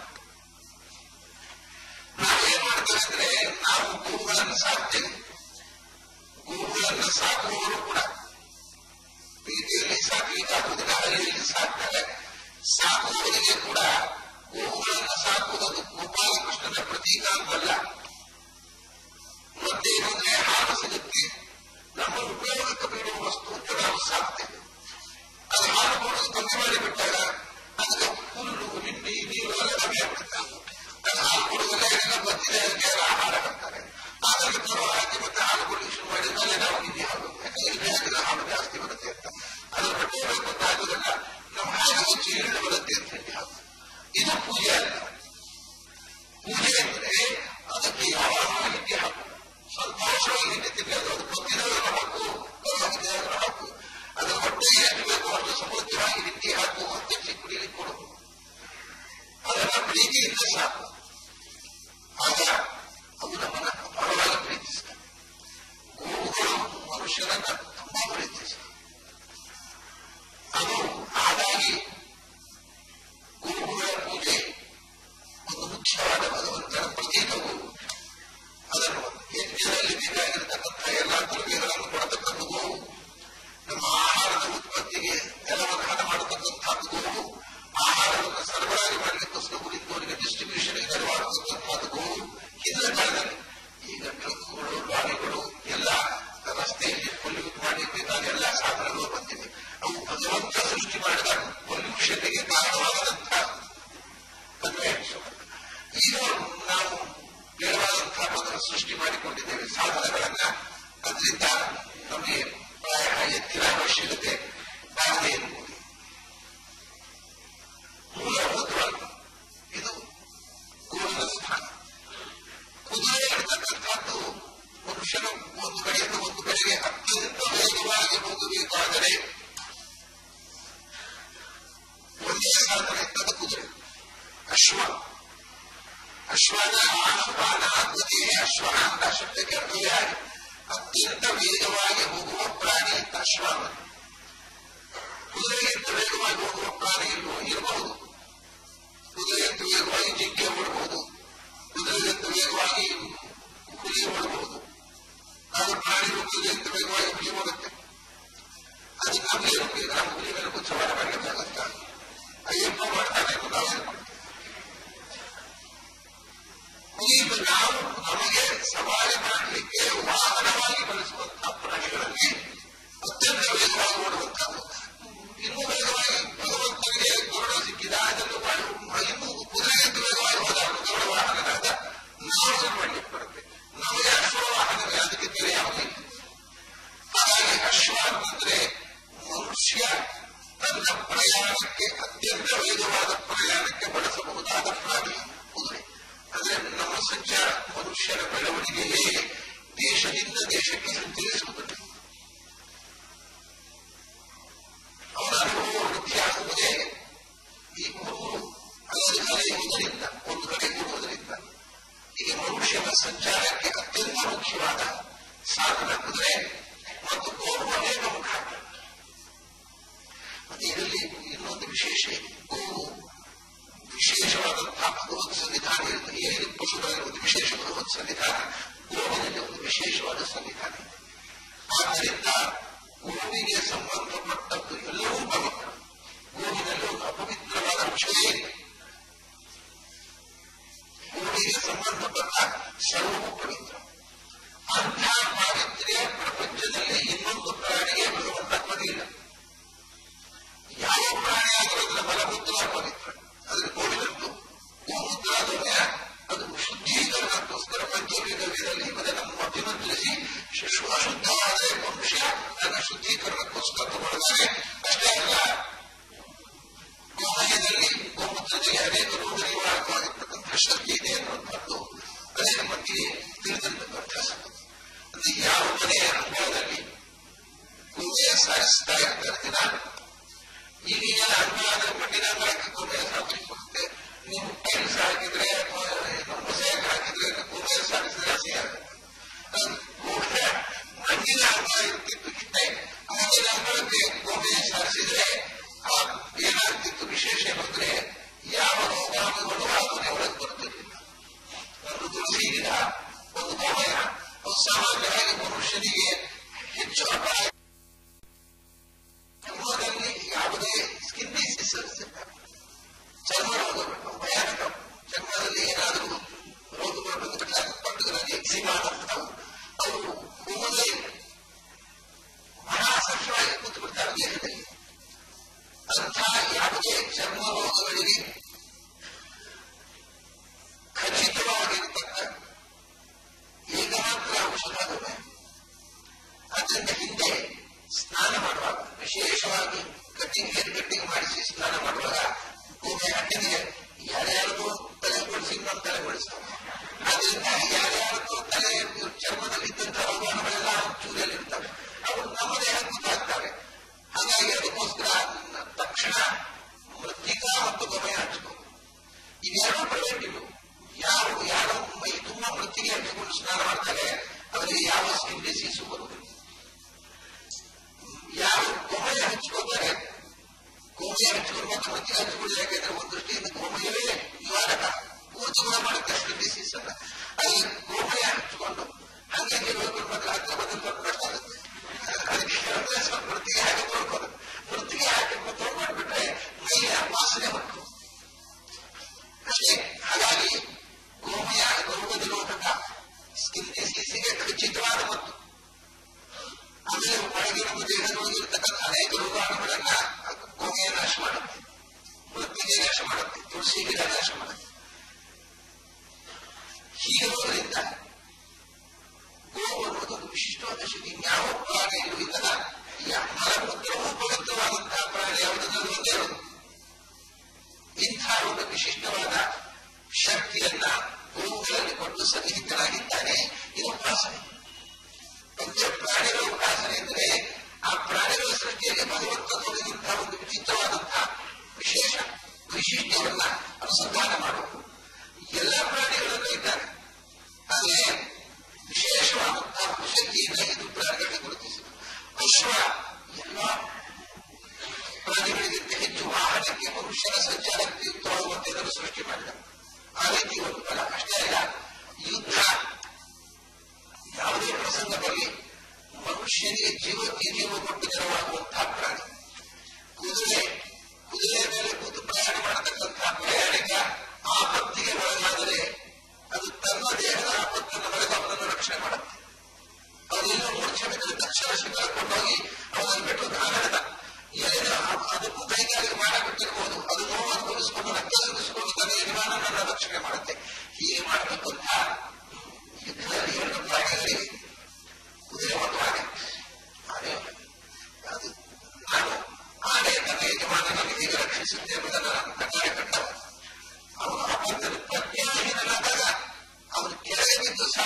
ನಾವೇನ್ ಮಾಡ್ತೇವೆ ಅಂದ್ರೆ ನಾವು ಗೋವುಗಳನ್ನು ಸಾಕ್ತೇವೆ. ಗೋವುಗಳನ್ನು ಸಾಕುವವರು ಕೂಡ ಪ್ರೀತಿಯಲ್ಲಿ ಸಾಕಲಿಕ್ಕಾಗುವುದಿಲ್ಲ, ಹಳ್ಳಿಯಲ್ಲಿ ಸಾಕ್ತಾರೆ. ಸಾಕುವವರಿಗೆ ಕೂಡ ಗೋವುಗಳನ್ನು ಸಾಕುವುದು ಗೋಪಾಲ ಕೃಷ್ಣನ ಪ್ರತೀಕ ಅಂತಲ್ಲ. ಮತ್ತೇನು ಅಂದ್ರೆ ಹಾಲು ಸಿಗುತ್ತೆ, ನಮ್ಮ ಉಪಯೋಗಕ್ಕೆ ಬೀಳುವ ವಸ್ತು ಅಂತ ನಾವು ಸಾಕ್ತೇವೆ. ಅದು ಹಾಲು ಕೊಡೋದು ಕಮ್ಮಿ ಮಾಡಿಬಿಟ್ಟಾಗ ಅದಕ್ಕೆ ಹುಲ್ಲು ಹಿಂಡಿ ನೀರು ಎಲ್ಲ ಕಮ್ಮಿ ಆಗ್ಬಿಡ್ತಾರೆ. ಅದು ಹಾಲು ಕೊಡುವುದಿಲ್ಲ, ಎಲ್ಲ ಗೊತ್ತಿದೆ, ಅದಕ್ಕೆ ಆಹಾರ ಹಾಕ್ತಾರೆ. ಆದಾಗ ತರುವ ಹಾಕಿ ಮತ್ತೆ ಹಾಲು ಕೊಡಲಿಕ್ಕೆ ಶುರು ಮಾಡಿದ್ಮೇಲೆ ನಾವು ಹಿಂದಿ ಹಾಲು, ಯಾಕಂದ್ರೆ ಹಾಲು ಜಾಸ್ತಿ ಬರುತ್ತೆ ಅಂತ ಅದ್ರ ಬಟ್ಟೆ ಗೊತ್ತಾಗುವುದಿಲ್ಲ. ನಮ್ಮ ಹಾಗೆ ಹೆಚ್ಚು ಇಳಿದು ಬರುತ್ತೆ ಅಂತ ಹೇಳಿ ಹಾಕು. ಇದು ಪೂಜೆ ಅಲ್ಲ. ಪೂಜೆ ಅಂದ್ರೆ ಅದಕ್ಕೆ ಯಾವಾಗ ಹಿಂದೆ ಹಾಕು, ಸಂತೋಷವಾಗಿ ಹಿಂದೆ ತಿನ್ನೋದು. ಅದು ಗೊತ್ತಿರೋದನ್ನು ಹಾಕು, ಗೊತ್ತಾಗದಿರೋದನ್ನು ಹಾಕು. ಅದರ ಹೊಟ್ಟೆ ಎಷ್ಟು ಬೇಕು ಅಷ್ಟು ಸಮೃದ್ಧವಾಗಿ ಹಿಂದೆ ಹಾಕು ಅಂತ ಕುಡಿಯಲಿಕ್ಕೆ ಕೊಡು. ಅದನ್ನ ಪ್ರೀತಿಯಿಂದ ಸಾಕು. ಆಗ ಅವು ನಮ್ಮನ್ನ ಬಹಳವಾಗಿ ಪ್ರೀತಿಸ್ತವೆ. ಗೋವುಗಳು ಮನುಷ್ಯರನ್ನ ತುಂಬಾ ಪ್ರೀತಿಸ್ತವೆ. ಅದು ಹಾಗಾಗಿ ಗೋವುಗಳ ಪೂಜೆ ಒಂದು ಮುಖ್ಯವಾದ ಭಗವಂತನ ಪ್ರತೀಕವು. ಅದನ್ನು ಯಜ್ಞದಲ್ಲಿ ಬೇಕಾಗಿರತಕ್ಕಂಥ ಎಲ್ಲಾ ದ್ರವ್ಯಗಳನ್ನು ಕೊಡತಕ್ಕಂಥ ಗೋವು. ನಮ್ಮ ಆಹಾರದ ಉತ್ಪತ್ತಿಗೆ ನೆಲವನ್ನು ಹದ ಮಾಡತಕ್ಕಂಥದ್ದು ಗೋವು. ಆಹಾರವನ್ನು ಸರಬರಾಜು ಮಾಡಲಿಕ್ಕೋಸ್ಕರ ಕುರಿತವರಿಗೆ ಡಿಸ್ಟ್ರಿಬ್ಯೂಷನ್ ನೆರವಾಗತಕ್ಕಂಥದ್ದು ಗೋವು. ಇದರ ಕಾಲದಲ್ಲಿ ಈಗ ಟ್ರಕ್ಗಳು, ಲಾರಿಗಳು ಎಲ್ಲ ರಸ್ತೆಯಲ್ಲಿ ಪೊಲ್ಯೂಟ್ ಮಾಡಲಿಕ್ಕಾದ ಎಲ್ಲ ಸಾಧನಗಳು ಬಂದಿವೆ. ಅವು ಭಗವಂತ ಸೃಷ್ಟಿ ಮಾಡಿದ ಪೊಲ್ಯೂಷನ್ಗೆ ಕಾರಣವಾಗದಂತಹ ಈಗ ನಾವು ಬೇಡವಾದಂತಹ ಮೊದಲು ಸೃಷ್ಟಿ ಮಾಡಿಕೊಂಡಿದ್ದೇವೆ ಸಾಧನಗಳನ್ನ. ಅದರಿಂದ ನಮಗೆ ಪ್ರಾಯ ಎತ್ತಿನ ಅವಶ್ಯಕತೆ ಬಾರದೆ ಎನ್ನುವುದು ಮೂಲಭೂತವಾಗಿ ಇದು ಗೋವಿನ ಸ್ಥಾನ. ಕುದುರೆ ಇರತಕ್ಕಂಥದ್ದು ಮನುಷ್ಯನ ಒಂದು ಕಡೆಯಿಂದ ಒಂದು ಕಡೆಗೆ ಅತ್ಯಂತ ವೇಗವಾಗಿ ಹೋಗಬೇಕಾದರೆ ಒಂದೇ ಸಾಧನ ಇರ್ತದ ಕುದುರೆ, ಅಶ್ವ. ಅಶ್ವನ ಆಶ್ವಾನ ಗತಿಯೇ ಅಶ್ವನ ಅಂತ ಶಬ್ದಕ್ಕೆ ಅರ್ಥವೇ ಆಗಿ ಅತ್ಯಂತ ವೇಗವಾಗಿ ಹೋಗುವ ಪ್ರಾಣಿ ಅಶ್ವಾನ. ಕುದುರೆಗಿಂತ ವೇಗವಾಗಿ ಹೋಗುವ ಪ್ರಾಣಿ ಇರಬಹುದು. ಕುದುರೆಗಿಂತ ವೇಗವಾಗಿ ಜಿಂಕೆ ಓಡಬಹುದು, ಕುದುರೆಗಿಂತ ವೇಗವಾಗಿ ಹುಲಿ ಓಡಬಹುದು. ಅದು ಪ್ರಾಣಿಗಳು ಕುದುರೆಗಿಂತ ವೇಗವಾಗಿ ಹುಲಿ ಓಡುತ್ತೆ. ಅದು ನಮಗೆ ನಮ್ಮ ಹುಲಿ ಮೇಲೆ ಸವಾರ ಮಾಡಬೇಕಾಗತ್ತ. ಅಯ್ಯಪ್ಪ ಮನುಷ್ಯನ ಬೆಳವಣಿಗೆಯೇ ದೇಶದಿಂದ ದೇಶಕ್ಕೆ ಸಂಚರಿಸುತ್ತದೆ. ಅವರ ಅನುಭವ ವೃದ್ಧಿಯಾಗುವುದೇ ಈ ಮೂರು ಅಲರಿರುವುದರಿಂದ, ಒಂದು ಕಡೆ ಕೂಡುವುದರಿಂದ. ಈ ಮನುಷ್ಯನ ಸಂಚಾರಕ್ಕೆ ಅತ್ಯಂತ ಮುಖ್ಯವಾದ ಸಾಧನ ಕುದುರೆ ಮತ್ತು ಗೋವು ಅನೇಕ ಮುಖ. ಮತ್ತೆ ಇದರಲ್ಲಿ ಇನ್ನೊಂದು ವಿಶೇಷ, ಗೋವು ವಿಶೇಷವಾದಂತಹ ಭಗವತ್ ಸನ್ನಿಧಾನ ಇರುತ್ತೆ. ಏನಿದು ಪಶುಗಳಿರುವುದು ವಿಶೇಷ ಭಗವತ್ ಸನ್ನಿಧಾನ, ಗೋವಿನಲ್ಲಿ ಒಂದು ವಿಶೇಷವಾದ ಸನ್ನಿಧಾನ ಇದೆ. ಆದ್ದರಿಂದ ಗೋವಿಗೆ ಸಂಬಂಧಪಟ್ಟದ್ದು ಎಲ್ಲವೂ ಪವಿತ್ರ. ಗೋವಿನಲ್ಲಿ ಒಂದು ಅಪವಿತ್ರವಾದ ಅಂಶವೇ ಇದೆ. ಗೋವಿಗೆ ಸಂಬಂಧಪಟ್ಟ ಸರ್ವವೂ ಪವಿತ್ರ. ಅಂಥ ಪಾವಿತ್ರ್ಯ ಪ್ರಪಂಚದಲ್ಲಿ ಇನ್ನೊಂದು ಪ್ರಾಣಿಗೆ ಭಗವಂತ ಕೊಡಲಿಲ್ಲ. ಯಾವ ಪ್ರಾಣಿ ಆಗಿರೋದ್ರ ಮಲಮೂತ್ರ ಪವಿತ್ರ, ಅದ್ರ ಗೋವಿನದ್ದು ಗೋಮೂತ್ರ ಅದು ಶುದ್ಧೀಕರಣಕ್ಕೋಸ್ಕರ ಪಂಚವೇದದಲ್ಲಿ ನಮ್ಮ ಅಭಿಮಂತ್ರಿಸಿ ಅಶುದ್ಧವಾದ ಮನುಷ್ಯ ತನ್ನ ಶುದ್ಧೀಕರಣಕ್ಕೋಸ್ಕರ ತಗೊಳ್ತಾರೆ. ಅಷ್ಟೇ ಅಲ್ಲ, ಗೋಮಯದಲ್ಲಿ ಗೋಮೂತ್ರದಲ್ಲಿ ಅನೇಕ ರೋಗ ನಿವಾರಕವಾಗಿರ್ತಕ್ಕಂಥ ಶಕ್ತಿ ಇದೆ ಅನ್ನುವಂಥದ್ದು ಅದೇ ನಮಗೆ ತಿಳಿದಂತ ಸಂಗತಿ. ಅಂದ್ರೆ ಯಾವ ಮನೆಯ ಅನುಭವದಲ್ಲಿ ಗೋಮೆಯ ಸಾರಿಸ್ತಾ ಇರ್ತಾರೆ ದಿನ, ಈಗೀಗ ಅನುಭವದ ಮಣ್ಣಿನ ಅಂಗಳಕ್ಕೆ ಗೋಮೆಯ ಸಾರಿಸಿಕೊಡುತ್ತೆ. ನೀವು ಟೈಲ್ಸ್ ಹಾಕಿದ್ರೆ ಅಥವಾ ಮೊಸೈಕ್ ಹಾಕಿದ್ರೆ ಗೋಮೆಯ ಸಾರಿಸಿದ್ರೆ ಹಸಿ ಆಗುತ್ತೆ. ಗೋಮೆಯ ಮಣ್ಣಿನ ಅಂಗಳ ಇರ್ತಿತ್ತು ಇಷ್ಟೇ. ಮಣ್ಣಿನ ಅಂಗಳಕ್ಕೆ ಗೋಮೆಯ ಸಾರಿಸಿದ್ರೆ ಏನಾಗ್ತಿತ್ತು ವಿಶೇಷ ಅಂದ್ರೆ ಯಾವ ರೋಗಾಣುಗಳು ಆ ಮನೆ ಒಳಗೆ ಬರ್ತಿರ್ಲಿಲ್ಲ. ಒಂದು ತುಳಸಿ ಗಿಡ, ಒಂದು ಗೋಮಯ, ಸಾಮಾನ್ಯವಾಗಿ ಮನುಷ್ಯನಿಗೆ ಹೆಚ್ಚು ಅಪಾಯ. ಚರ್ಮದಲ್ಲಿ ಯಾವುದೇ ಸ್ಕಿನ್ ಡಿಸೀಸಸ್ ಇರ್ತಾರೆ, ಚರ್ಮ ರೋಗಗಳು ಭಯಾನಕ. ಚರ್ಮದಲ್ಲಿ ಏನಾದರೂ ರೋಗಗಳು ಬಂದುಬಿಟ್ಟಾಗ ಪಟ್ಟುಗಳಲ್ಲಿ ಎಕ್ಸಿಮಾದಂತವು ಅವರು ಹೋಗೋದೇ ಇಲ್ಲ, ಮಹಾಸಂಶವಾಗಿ ಕೂತು ಬಿಡ್ತಾರೆ ದೇಹದಲ್ಲಿ. ಅಂಥ ಯಾವುದೇ ಚರ್ಮ ರೋಗಗಳಿಗೆ ಖಚಿತವಾಗಿರತಕ್ಕ ಏಕಮಾತ್ರ ಔಷಧವೇ. ಅದರಿಂದ ಹಿಂದೆ ಸ್ನಾನ ಮಾಡುವಾಗ, ವಿಶೇಷವಾಗಿ ಹೇರ್ ಕಟ್ಟಿಂಗ್ ಮಾಡಿಸಿ ಸ್ನಾನ ಮಾಡುವಾಗ ಗೋಮೆ ಹಣ್ಣಿಗೆ ಯಾರ್ಯಾರದು ತಲೆ ಕೊಡಿಸಿ ಇನ್ನೊಂದು ತಲೆ ಕೊಡಿಸ್ತಾರೆ. ಅದರಿಂದ ಯಾರ್ಯಾರದು ತಲೆ ಚರ್ಮದಲ್ಲಿದ್ದಂಥ ರೋಗಾಣುಗಳೆಲ್ಲ ಚೂರಿಯಲ್ಲಿರ್ತವೆ, ಅವು ನಮ್ಮ ದೇಹಕ್ಕೆ ಗೊತ್ತಾಗ್ತವೆ. ಹಾಗಾಗಿ ಅದಕ್ಕೋಸ್ಕರ ತಕ್ಷಣ ಮೃತ್ತಿಕಾ ಮತ್ತು ಗೋಮಯ ಹಚ್ಚಬೇಕು. ಇವೆರಡೂ ಪ್ರಿವೆಂಟಿವ್. ಯಾರು ಮೈ ತುಂಬಾ ಮೃತ್ತಿಗೆ ಹಚ್ಚಿಕೊಂಡು ಸ್ನಾನ ಮಾಡ್ತಾರೆ ಅವರಿಗೆ ಯಾವ ಸ್ಕಿನ್ ಡಿಸೀಸು ಬರುವುದಿಲ್ಲ. ಯಾರು ಗೋಮಯ ಹಚ್ಚಿಕೊಳ್ತಾರೆ, ಗೋಮಯ ಹಚ್ಚಿಕೊಂಡು ಮತ್ತು ಮೃತ್ತಿಗೆ ಹಚ್ಚಿಕೊಳ್ಳಿ, ಯಾಕೆಂದ್ರೆ ಒಂದು ದೃಷ್ಟಿಯಿಂದ ಗೋಮಯವೇ ನಿವಾರಕ, ಪೂರ್ತಿ ಗುಣ ಮಾಡುತ್ತೆ ಸ್ಕಿನ್ ಡಿಸೀಸ್ ಅನ್ನ. ಅಲ್ಲಿ ಗೋಮಯ ಹಚ್ಚಿಕೊಂಡು ಹಂಗೆ ಕೆಲವರು ಮಾತ್ರ ಹತ್ತಿರ ಬಂದು ಸ್ವಲ್ಪ ಕಷ್ಟ ಆಗುತ್ತೆ. ಅದಕ್ಕೆ ಸ್ವಲ್ಪ ಮೃತ್ತಿಗೆ ಹಾಕಿ ತೊಳ್ಕೋದು, ಮೃತ್ತಿಗೆ ಹಾಕಿ ತೊಳ್ಕೊಂಡ್ಬಿಟ್ರೆ ಮೈಯ ವಾಸನೆ ಬಂತು ಅಷ್ಟೇ. ಹಾಗಾಗಿ ಗೋಮಯ ರೋಗ ನಿರೋಧಕ, ಸ್ಕಿನ್ ಡಿಸೀಸಿಗೆ ಖಚಿತವಾದ ಮತ್ತು ಆಮೇಲೆ ಒಳಗೆ ನಮ್ಮ ದೇಹದೊಳಗಿರ್ತಕ್ಕಂಥ ಅನೇಕ ರೋಗಾಣುಗಳನ್ನ ಗೋಮಯ ನಾಶ ಮಾಡುತ್ತೆ, ಮೃತ್ತಿಗೆ ನಾಶ ಮಾಡುತ್ತೆ, ತುಳಸಿ ಗಿಡ ನಾಶ ಮಾಡುತ್ತೆ. ಹೀಗಿರೋದ್ರಿಂದ ಗೋವು ಅನ್ನೋದೊಂದು ವಿಶಿಷ್ಟವಾದ ಶಕ್ತಿ. ಯಾವ ಪ್ರಾಣಿಯಲ್ಲೂ ಇಲ್ಲದ ಮಲಮೂತ್ರವೂ ಪವಿತ್ರವಾದಂತಹ ಪ್ರಾಣಿ ಯಾವುದನ್ನೂ ಒಂದೇ ಇರೋದು. ಇಂಥ ಒಂದು ವಿಶಿಷ್ಟವಾದ ಶಕ್ತಿಯನ್ನ ಗೋವುಗಳಲ್ಲಿ ಕೊಟ್ಟು ಸನ್ನಿಹಿತನಾಗಿದ್ದಾನೆ. ಇದು ಉಪಾಸನೆ. ಪಂಚ ಪ್ರಾಣಿಗಳ ಉಪಾಸನೆ ಅಂದರೆ ಆ ಪ್ರಾಣಿಗಳ ಸೃಷ್ಟಿಯಲ್ಲಿ ಭಗವಂತ ತೋರಿದಂತಹ ಒಂದು ವಿಚಿತ್ರವಾದಂತಹ ವಿಶೇಷ ವೈಶಿಷ್ಟ್ಯವನ್ನ ಅನುಸಂಧಾನ ಮಾಡುವುದು. ಎಲ್ಲ ಪ್ರಾಣಿಗಳಲ್ಲೂ ಇದ್ದಾರೆ, ಆದರೆ ವಿಶೇಷವಾದಂತಹ ಶಕ್ತಿಯಿಂದ ಇದು ಪ್ರಾಣಿಗಳಿಗೆ ಗುರುತಿಸಿದೆ. ಅಶ್ವ ಎಲ್ಲ ಪ್ರಾಣಿಗಳಿಗಿಂತ ಹೆಚ್ಚು ವಾಹನಕ್ಕೆ ಮನುಷ್ಯನ ಸಂಚಾರಕ್ಕೆ ಯುಕ್ತವಾಗುವಂತೆ ಇದನ್ನು ಸೃಷ್ಟಿ ಮಾಡಿದ. ಆ ರೀತಿ ಒಂದು ಫಲ. ಅಷ್ಟೇ ಅಲ್ಲ, ಯುದ್ಧ ಯಾವುದೇ ಪ್ರಸಂಗದಲ್ಲಿ ಮನುಷ್ಯನಿಗೆ ಜೀವಕ್ಕೆ ಜೀವ ಕೊಟ್ಟು ನೆರವಾಗುವಂತಹ ಪ್ರಾಣಿ. ಕುದುರೆಯ ಮೇಲೆ ಕೂತು ಪ್ರಯಾಣ ಮಾಡತಕ್ಕಂತಹ ಪ್ರಯಾಣಿಕ ಆಪತ್ತಿಗೆ ಒಳಗಾದರೆ ಅದು ತನ್ನ ದೇಹದ ಆಪತ್ತನ್ನು ಹೊರಗೆ ಅವನನ್ನು ರಕ್ಷಣೆ ಮಾಡುತ್ತೆ. ಅವರೆಲ್ಲ ಮೂರ್ಛೆ ಬಿದ್ದರೆ ತಕ್ಷಣ ಕಳ್ಕೊಂಡೋಗಿ ಅವನನ್ನು ಬಿಟ್ಟು ಕಾಗದ ಅದಕ್ಕೂ ಕೈಗಾರಿಕೆ ಮಾಡಬಿಟ್ಟಿರ್ಬೋದು. ಅದು ನೋವು ಅನುಭವಿಸಿಕೊಂಡು ರಕ್ತ ಸುರಿಸಿಕೊಂಡು ತನ್ನ ಯಜಮಾನನನ್ನು ರಕ್ಷಣೆ ಮಾಡುತ್ತೆ. ಹೀಗೆ ಮಾಡತಕ್ಕಂಥ ಯುದ್ಧದಲ್ಲಿ ಎರಡು ಪ್ರಾಣಿಗಳಿಗೆ ಕುದುರೆ ಒಂದು ಆನೆ. ಅದು ನಾನು ಆನೆ ತನ್ನ ಯಜಮಾನನನ್ನು ಹೇಗೆ ರಕ್ಷಿಸುತ್ತೆ ಎಂಬುದನ್ನು ನಾನು ಕಣ್ಣಾರೆ ಕಂಡವ. ಅವನು ಆಪತ್ತನ್ನು ಪ್ರಜ್ಞಾಹೀನನಾದಾಗ ಅವನು ಕೆಳಗೆ ಬಿದ್ದು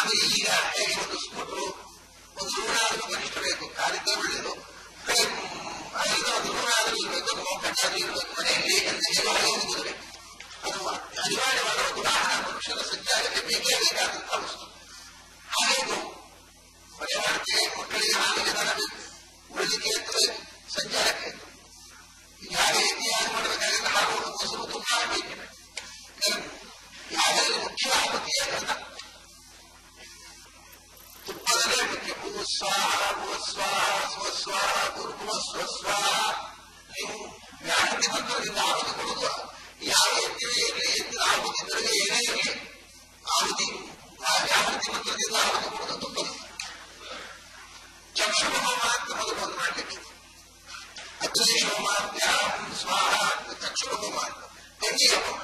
ಆಮೇಲೆ ಈಗ ಹೇಗೆ ಒಂದು ಸ್ಕೂಟ್ರು ಒಂದು ಋಣ ಆದರೂ ಕನಿಷ್ಠ ಬೇಕು, ಕಾರಿದ್ದೇ ಒಳ್ಳೆಯದು, ಅದರಿಂದ ಒಂದು ಋಣ ಆದರೂ ಇರಬೇಕು, ಕಟ್ಟಾದ್ರೂ ಇರಬೇಕು ಮನೆಯಲ್ಲಿ ಅಂತ ಹೋಗುತ್ತದೆ. ಅದು ಅನಿವಾರ್ಯವಾದ ಒಂದು ವಾಹನ ಮನುಷ್ಯನ ಸಂಚಾರಕ್ಕೆ ಬೇಕೇ ಬೇಕಾದಂತಹ ವಸ್ತು. ಹಾಗೆ ಮನೆ ಮಾಡ್ತೇವೆ, ಮಕ್ಕಳಿಗೆ ಹಾಲಿಗೆ ದನ ಬೇಕು, ಉಳಿಲಿಕ್ಕೆ ಇರ್ತದೆ, ಸಂಚಾರಕ್ಕೆ ಯಾವ ರೀತಿಯಾಗಿ ಮಾಡಬೇಕಾದ್ರೆ ಹಾಗೂ ಮೊಸರು ತುಂಬಾ ಬೇಕಿದೆ. ಯಾವುದಾದ್ರೂ ಮುಖ್ಯವಾಗುತ್ತೀಯ ಅಂತ ತುಪ್ಪದಲ್ಲೇ ಮುಖ್ಯ. ಭೂಸ್ವಾಹ ಭೂಸ್ವಾಹ ಸ್ವಸ್ವಾಹ ಗುರುಭುವ ಸ್ವಸ್ವಾಹ. ನೀವು ವ್ಯಾಹತಿ ಮಂತ್ರದಿಂದ ಆಹುತಿ ಕೊಡುವ ಯಾವ ಎತ್ತಿಗೆ ಇರಲಿ, ಎತ್ತಿನ ಆಹುತಿಗಳಿಗೆ ಏನೇ ಇರಲಿ, ಆಹುತಿ ವ್ಯಾಹತಿ ಮಂತ್ರದಿಂದ ಆಹುತಿ ಕೊಡುವುದು ತುಪ್ಪದ. ಚಕ್ಷುರ ಹೋಮ ಅಂತ ಮೊದಲು ಒಂದು ಮಾಡಲಿಕ್ಕೆ, ಅಗ್ನಿ ಹೋಮಾಭ್ಯಾಂ ಸ್ವಾಹ ಅಂತ ಚಕ್ಷುರ ಹೋಮ ಅಂತ. ತೆಂಗಿನ ಹೋಮ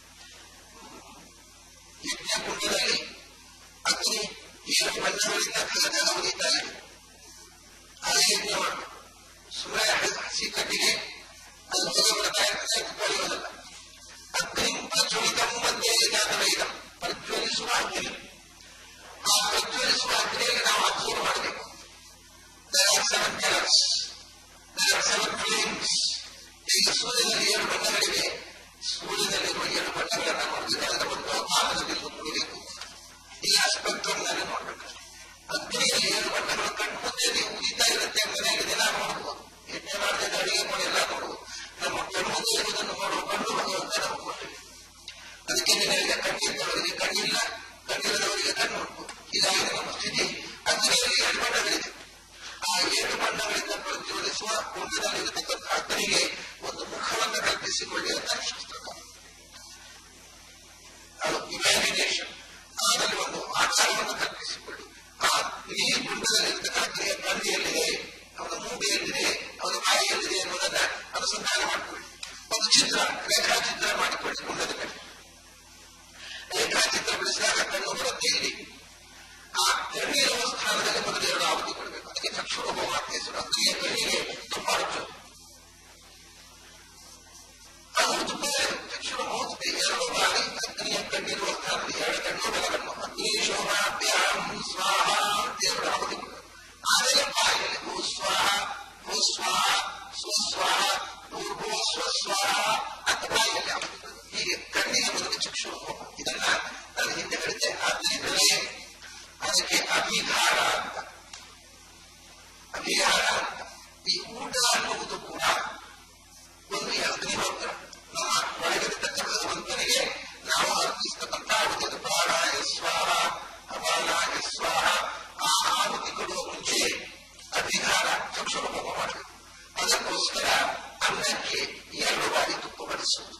ಯಜ್ಞ ಕುಂಡದಲ್ಲಿ ಅಗ್ನಿ 7 ಬಣ್ಣಗಳಿಂದ ಕಲಜ ಉರಿತಾ ಇದೆ, ಅದೇ ಯಜ್ಞ ಮಾಡಬೇಕು. ಸುಮ್ಮನೆ ಹಸಿ ಕಟ್ಟಿಗೆ ಅದು ಬರ್ತಾ ಇರ್ತದೆ, ಬೆಳೆಯೋದಲ್ಲ. ಅಗ್ನಿ ಪ್ರಜ್ವಲಿತಂ ಒಂದೇ ಜಾತವೇದಂ, ಪ್ರಜ್ವಲಿಸುವ ಅಗ್ನಿ. ಆ ಪ್ರಜ್ವಲಿಸುವ ಅಗ್ನಿಯಲ್ಲಿ ನಾವು ಅಬ್ಸರ್ವ್ ಮಾಡಬೇಕು. There are 7 colors, there are 7 flames. ಈಗ ಸೂರ್ಯನಲ್ಲಿ 7 ಬಣ್ಣಗಳಿವೆ, ಸೂರ್ಯನಲ್ಲಿರುವ 7 ಬಣ್ಣಗಳನ್ನು ನೋಡಿದ್ರೆ ಅದರ ಒಂದು ಭಾಗದಲ್ಲಿ ನೋಡಬೇಕು. ಈಗ ಸ್ಪೆಕ್ಟ್ರಮ್ನಲ್ಲಿ ನೋಡ್ಬೇಕು. ಅಗ್ನಿಯಲ್ಲಿ 7 ಬಣ್ಣಗಳು ಕಣ್ಣು ಮುಂದೆ ನೀವು ಉರಿತಾ ಇರುತ್ತೆ, ಮನೆಯಲ್ಲಿ ದಿನ ನೋಡ್ಬೋದು, ಯಜ್ಞ ಮಾಡಿದ ಅಡಿಗೆ ಮಾಡಿ ಎಲ್ಲ ನೋಡ್ಬೋದು. ನಮ್ಮ ಕಣ್ಣು ಮುಂದೆ ಇರುವುದನ್ನು ನೋಡುವ ಕಣ್ಣು ಭಗವಂತ ನಮಗೆ ಕೊಟ್ಟಿದೆ. ಅದಕ್ಕೆ ನಿಮಗೆ ಕಣ್ಣಿದ್ದವರಿಗೆ ಕಣ್ಣಿಲ್ಲ, ಕಣ್ಣಿಲ್ಲದವರಿಗೆ ಕಣ್ಣು ಉಂಟು. ಹೀಗಾಗಿ ನಮ್ಮ ಸ್ಥಿತಿ. ಅಗ್ನಿಯಲ್ಲಿ 7 ಬಣ್ಣಗಳಿದೆ. ಆ 7 ಬಣ್ಣಗಳಿಂದ ಪ್ರಜ್ವಲಿಸುವ ಕುಂಡದಲ್ಲಿರತಕ್ಕಂಥ ಅಗ್ನಿಗೆ ಒಂದು ಮುಖವನ್ನು ಕಲ್ಪಿಸಿಕೊಳ್ಳಿ ಅಂತ ಶಾಸ್ತ್ರಕಾರ. ಅದು ಇಮ್ಯಾಜಿನೇಷನ್. ಅದರಲ್ಲಿ ಒಂದು ಆಕಾರವನ್ನು ಕಲ್ಪಿಸಿಕೊಳ್ಳಿ. ಆ ಈ ಕುಂಡದಲ್ಲಿರತಕ್ಕ ಅಗ್ನಿಯ ಕಣ್ಣಿಯಲ್ಲಿದೆ, ಅವನ ಮೂಗಿಯಲ್ಲಿದೆ, ಅವನ ಬಾಯಿಯಲ್ಲಿದೆ ಎನ್ನುವುದನ್ನ ಅನುಸಂಧಾನ ಮಾಡಿಕೊಳ್ಳಿ. ಒಂದು ಚಿತ್ರ, ರೇಖಾಚಿತ್ರ ಮಾಡಿಕೊಳ್ಳಿ. ಕುಂಡದ ಮೇಲೆ ರೇಖಾಚಿತ್ರ ಬಿಡಿಸಿದಾಗ ಕಣ್ಣು ಬರುತ್ತೆ. ಇಲ್ಲಿ ಆ ಕಣ್ಣಿರುವ ಸ್ಥಾನದಲ್ಲಿ ಮೊದಲು 2 ಆಹುತಿ ಕೊಡಬೇಕು. ಅದಕ್ಕೆ ಚಕ್ಷುರ ಹೋಮ ಅಂತ ಹೆಸರು. ಅಗ್ನಿಯ ಕಣ್ಣಿಗೆ ತುಪ್ಪ ಹಚ್ಚು, ಅದು ತುಪ್ಪ ಚಕ್ಷುರ ಹೋಗುತ್ತೆ. 2 ಬಾರಿ ಅಗ್ನಿಯ ಕಣ್ಣಿರುವ ಸ್ಥಾನದಲ್ಲಿ 2 ಕಣ್ಣು ಬೆಳಗಣ್ಣು. ಅಗ್ನಿ ಶೋಭಾಭ್ಯಾಂ ಸ್ವಾಹ ಅಂತ 2 ಆಹುತಿ ಕೊಡಬೇಕು. ಆಮೇಲೆ ಬಾಯಿಯಲ್ಲಿ ಭೂಸ್ವಾಹ ಭೂಸ್ವಾಹ ಸ್ವಸ್ವಾಹ ಭೂರ್ಭುವ ಸ್ವಸ್ವಾಹ ಅಂತ ಬಾಯಿಯಲ್ಲಿ ಆಹುತಿ ಕೊಡಬೇಕು. ಹೀಗೆ ಕಣ್ಣಿಗೆ ಮೊದಲು ಚಕ್ಷುರ ಹೋಮ. ಇದನ್ನ ನಾನು ಹಿಂದೆ ಹೇಳಿದ್ದೆ. ಆದ್ರಿಂದಲೇ ಅದಕ್ಕೆ ಅಭಿಧಾರ ಅಂತ. ಅಭಿಧಾರ ಅಂತ ಈ ಊಟ ಅನ್ನುವುದು ಕೂಡ ಒಂದು ಅಗ್ನಿಹೋತ್ರ. ನಮ್ಮ ಒಳಗಿರತಕ್ಕಂಥ ಭಗವಂತನಿಗೆ ನಾವು ಅರ್ಪಿಸತಕ್ಕಂಥ ಆಹುತಿ ಪ್ರಾಣಾಯ ಸ್ವಾಹ ಅಪಾನಾಯ ಸ್ವಾಹ. ಆ ಆಹುತಿ ಕೊಡುವ ಮುಂಚೆ ಅಭಿಧಾರ ಚಕ್ಷುರ ಹೋಮ ಮಾಡಬೇಕು. ಅದಕ್ಕೋಸ್ಕರ ಅನ್ನಕ್ಕೆ 2 ಬಾರಿ ತುಪ್ಪ ಬಡಿಸುವುದು.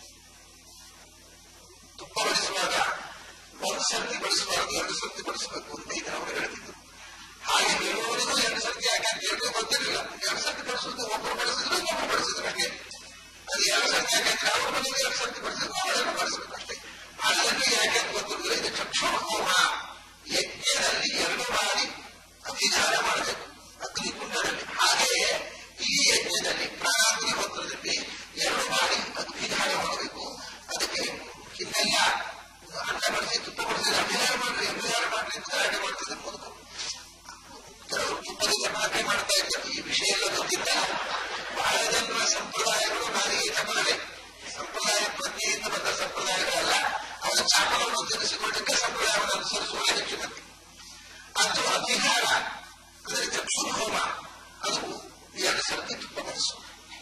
ತುಪ್ಪ ಬಡಿಸುವಾಗ 1 ಸರ್ತಿ ಬಡಿಸಬಾರದು, 2 ಸರ್ತಿ ಬಡಿಸಬೇಕು ಅಂತ ಈಗ ಅವರು ಹೇಳ್ತಿದ್ರು. ಹಾಗೆ ಹೇಳುವವರಿಗೂ 2 ಸರ್ತಿ ಯಾಕೆ ಅಂತ ಹೇಳಿದ್ರೆ ಗೊತ್ತಿರಲಿಲ್ಲ. 2 ಸರ್ತಿ ಬಡಿಸುವುದು, ಒಬ್ಬರು ಬಡಿಸಿದ್ರು ಇನ್ನೊಬ್ಬರು ಬಡಿಸಿದ್ರು. ಹಾಗೆ ಅದು 2 ಸರ್ತಿ ಯಾಕೆ ಅವರು ಮನೆಗೆ 2 ಸರ್ತಿ ಬಡಿಸಿದ್ರು, ಅವರನ್ನು ಬಡಿಸಬೇಕು ಅಷ್ಟೇ. ಅದನ್ನು ಯಾಕೆ ಅಂತ ಗೊತ್ತಿರಲಿಲ್ಲ. ಇದು ಚಕ್ಷುರ ಹೋಮ. ಯಜ್ಞದಲ್ಲಿ 2 ಬಾರಿ ಅಭಿಧಾನ ಮಾಡಬೇಕು ಅಗ್ನಿಕುಂಡದಲ್ಲಿ. ಹಾಗೆಯೇ ಈ ಯಜ್ಞದಲ್ಲಿ ಪ್ರಾಣಾಗ್ನಿ ಹೋತ್ರದಲ್ಲಿ 2 ಬಾರಿ ಅಭಿಧಾನ ಮಾಡಬೇಕು. ಅದಕ್ಕೆ ಹಿಂದೆಲ್ಲ ಅನ್ನ ಬಳಸಿ ತುಪ್ಪ ಬಳಸಿದ್ರೆ ಅಭಿಧಾನ ಮಾಡ್ರಿ ಅಭಿಧಾನ ಮಾಡ್ರಿ ಅಂತ ಗಲಾಟೆ ಮಾಡ್ತಿದ್ರೆ ಮೊದಲು ಕೆಲವರು ತುಪ್ಪದಿಂದ ಬಳಕೆ ಮಾಡ್ತಾ ಇದ್ದಾರೆ. ಈ ವಿಷಯ ಎಲ್ಲ ಗೊತ್ತಿಲ್ಲ. ಬಹಳ ಜನರ ಸಂಪ್ರದಾಯಗಳು ನಾಲಿಗೆ ತಪ್ಪಲೇ. ಸಂಪ್ರದಾಯ ಪ್ರಜ್ಞೆಯಿಂದ ಬಂದ ಸಂಪ್ರದಾಯಗಳಲ್ಲ. ಅವರ ಚಾಪವನ್ನು ತಿಳಿಸಿಕೊಳ್ಳಕ್ಕೆ ಸಂಪ್ರದಾಯವನ್ನು ಅನುಸರಿಸುವ ಹೆಚ್ಚು ಮಂದಿ. ಅದು ಅಭಿಧಾನ ಅಂದರೆ ಚಕ್ಷುರ ಹೋಮ. ಅದು 2 ಸರ್ತಿ ತುಪ್ಪ ಬಳಸು.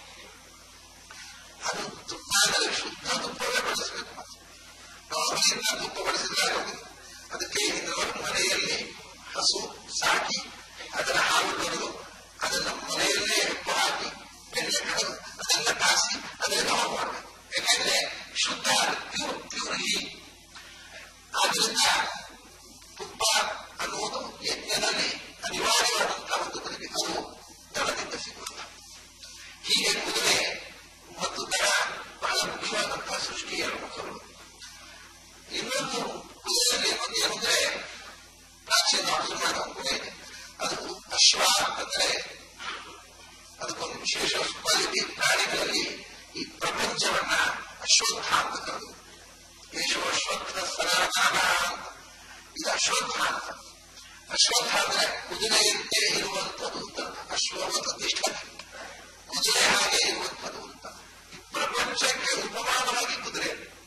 ಅದು ತುಪ್ಪ ಅಂದರೆ ಶುದ್ಧ ತುಪ್ಪವೇ ಬಳಸಬೇಕು. ಮನೆಯಿಂದ ತುಪ್ಪ ಬಳಸಿದ್ರೆ ಆಗೋದಿಲ್ಲ. ಅದಕ್ಕೆ ಇನ್ನೊಂದು ಮನೆಯಲ್ಲಿ ಹಸು ಸಾಕಿ ಅದರ ಹಾಲು ಬರೆದು ಅದನ್ನು ಮನೆಯಲ್ಲೇ ಹೆಪ್ಪು ಹಾಕಿ ಬೆಣ್ಣೆ ಕಳೆದು ಅದೆಲ್ಲ ಕಾಸಿ ಅದನ್ನು ನಾವು ಮಾಡಬೇಕು. ಯಾಕೆಂದ್ರೆ ಶುದ್ಧ ಪ್ಯೂರ್ ಹೀ. ಆದ್ರಿಂದ ತುಪ್ಪ ಅನ್ನುವುದು ಯಜ್ಞದಲ್ಲಿ ಅನಿವಾರ್ಯವಾದಂತಹ ಒಂದು ಬದುಕಿ. ಅದು ದಳದಿಂದ ಸಿಗುತ್ತದೆ. ಹೀಗೆ ಕುದುರೆ ಮತ್ತು ದಳ ಬಹಳ ಮುಖ್ಯವಾದಂತಹ ಸೃಷ್ಟಿಯ ಮುಖಗಳು. ಇನ್ನೊಂದು ಕುದುರೆಯಲ್ಲಿ ಒಂದು ಏನಂದ್ರೆ ಪ್ರಾಚೀನ ಮುಸಲ್ಮಾನ ಕುದುರೆ ಇದೆ. ಅದು ಅಶ್ವ ಅಂತಂದ್ರೆ ಅದಕ್ಕೊಂದು ವಿಶೇಷ ಕ್ವಾಲಿಟಿ. ಪ್ರಾಣಿಗಳಲ್ಲಿ ಈ ಪ್ರಪಂಚವನ್ನ ಅಶ್ವತ್ಥ ಅಂತ ಕರೆದು ಯಶೋಶ್ವತ್ಥ ಸನಾತನ ಅಂತ ಇದು ಅಶ್ವತ್ಥ ಅಂತ. ಅಶ್ವತ್ಥ ಅಂದ್ರೆ ಕುದುರೆಯಂತೆ ಇರುವಂಥದ್ದು ಅಂತ. ಅಶ್ವವತ ತಿಷ್ಠತಿ, ಕುದುರೆ ಹಾಗೆ ಇರುವಂಥದ್ದು ಅಂತ. ಪ್ರಪಂಚಕ್ಕೆ ಉಪಮಾನವಾಗಿ ಕುದುರೆ.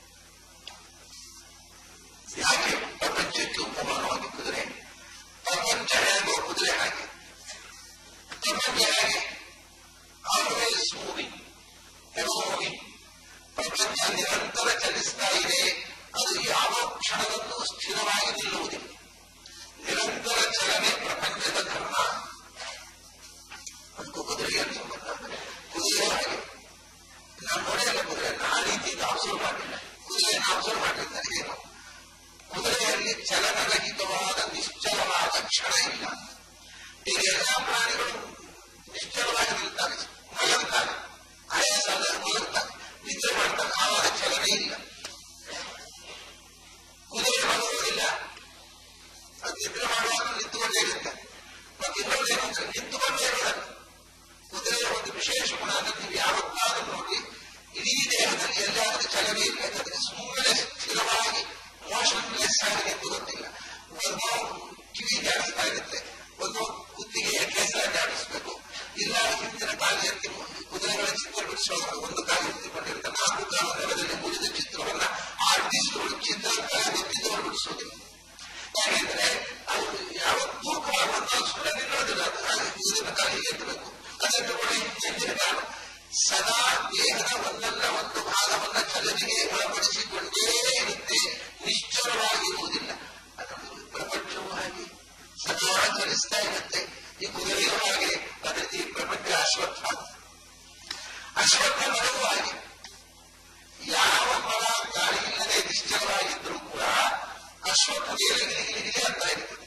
ಯಾಕೆ ಪ್ರಪಂಚಕ್ಕೆ ಉಪಮಾನವಾಗಿ ಕುದುರೆ? ಪ್ರಪಂಚ ಹೇಗೋ ಕುದುರೆ ಹಾಗೆ. ಪ್ರಪಂಚ ಹೇಗೆ? Always moving, ever moving. ಪ್ರಪಂಚ ನಿರಂತರ ಚಲಿಸ್ತಾ ಇದೆ. ಅದು ಯಾವ ಕ್ಷಣದಲ್ಲೂ ಸ್ಥಿರವಾಗಿ ನಿಲ್ಲುವುದಿಲ್ಲ. ನಿರಂತರ ಚಲನೆ ಪ್ರಪಂಚದ ಧರ್ಮ. ಅದಕ್ಕೂ ಕುದುರೆಗೆ ಸಂಬಂಧ. ಕುದುರೆ ಹಾಗೆ ನಾನು ನೋಡಿಲ್ಲ ಕುದುರೆಯನ್ನು ಆ ರೀತಿಯಿಂದ ಅಬ್ಸರ್ವ್ ಮಾಡಿಲ್ಲ. ಕುದುರೆಯನ್ನು ಅಬ್ಸರ್ವ್ ಮಾಡಲಿಲ್ಲ. ಏನು ಕುದುರೆಯಲ್ಲಿ ಚಲನರಹಿತವಾದ ನಿಶ್ಚಲವಾದ ಕ್ಷಣ ಇಲ್ಲ. ಈಗ ಎಲ್ಲ ಪ್ರಾಣಿಗಳು ನಿಶ್ಚಲವಾಗಿ ನಿಲ್ತಾರೆ, ಮಲಗ್ತಾರೆ, ಆಯಾಸ ಮಲಗ್ತಾರೆ, ನಿದ್ರೆ ಮಾಡ್ತಾರೆ. ಆವಾಗ ಚಲನೆ ಇಲ್ಲ. ಕುದುರೆ ಮಲಗುವುದಿಲ್ಲ, ಅದು ನಿದ್ರೆ ಮಾಡುವಾಗ ನಿಂತುಕೊಂಡೇ ಇರುತ್ತೆ. ಮತ್ತೆ ಇನ್ನೊಂದೇನಂದ್ರೆ ನಿಂತುಕೊಂಡೇ ಇರೋದಲ್ಲ. ಕುದುರೆಯ ಒಂದು ವಿಶೇಷ ಗುಣ ಅಂದ್ರೆ ನೀವು ಯಾವತ್ತಾದ್ರೂ ನೋಡಿ, ಇಡೀ ದೇಹದಲ್ಲಿ ಎಲ್ಲಾದ್ರೂ ಚಲನೆ ಇಲ್ಲ. ಯಾಕಂದ್ರೆ ಸುಮ್ಮನೆ ಸ್ಥಿರವಾಗಿ ಮೋಷನ್ಲೆಸ್ ಆಗಿ ನಿಂತು ಗೊತ್ತಿಲ್ಲ. ಒಂದು ಕಿವಿ ಜಾಡಿಸ್ತಾ ಇರುತ್ತೆ, ಒಂದು ಕುತ್ತಿಗೆ ಎಟ್ಲೆಸ್ಸಾಗಿ ಜಾಡಿಸ್ಬೇಕು, ಇಲ್ಲ ಹಿಂದಿನ ಕಾಲಿ ಎತ್ತಿ ಕುದುರೆಗಳ ಚಿತ್ರ ಬಿಡಿಸುವಾಗ ಒಂದು ಕಾಲು ಎತ್ತಿಕೊಂಡಿರುತ್ತೆ. 4 ಕಾಲು ನೆಲದಲ್ಲಿ ಮುರಿದ ಚಿತ್ರವನ್ನ ಆರ್ಟಿಸ್ಟ್ಗಳು ಚಿತ್ರ ಗೊತ್ತಿದ್ದವರು ಬಿಡಿಸೋದಿಲ್ಲ. ಯಾಕೆಂದ್ರೆ ಅವರು ಯಾವತ್ತೂ ಒಂದು ಸುಳ್ಳ ನಿಲ್ಲೋದಿಲ್ಲ. ಹಿಂದಿನ ಕಾಲು ಎತ್ತಬೇಕು, ಅದನ್ನು ಕೂಡ ಹಿಂದಿನ ಕಾಲು ಸದಾ ದೇಹದ ಒಂದಲ್ಲ ಒಂದು ಭಾಗವನ್ನ ಚಲನೆಗೆ ಒಳಪಡಿಸಿಕೊಂಡೇ ಇರುತ್ತೆ, ನಿಶ್ಚಲವಾಗಿರುವುದಿಲ್ಲ. ಅದನ್ನು ಪ್ರಪಂಚವೂ ಹಾಗೆ ಸದಾ ಚಲಿಸ್ತಾ ಇರುತ್ತೆ. ಈ ಕುದುರೆಯೂ ಹಾಗೆ. ಅದಕ್ಕೆ ಈ ಪ್ರಪಂಚ ಅಶ್ವತ್ಥ. ಅಶ್ವತ್ಥ ಮರವೂ ಹಾಗೆ. ಯಾವ ಮರ ಗಾಳಿ ಇಲ್ಲದೆ ನಿಶ್ಚಲವಾಗಿದ್ರೂ ಕೂಡ ಅಶ್ವತ್ಥ ಗಿಲಿಗಿಲಿ ಅಂತ ಇರ್ತದೆ.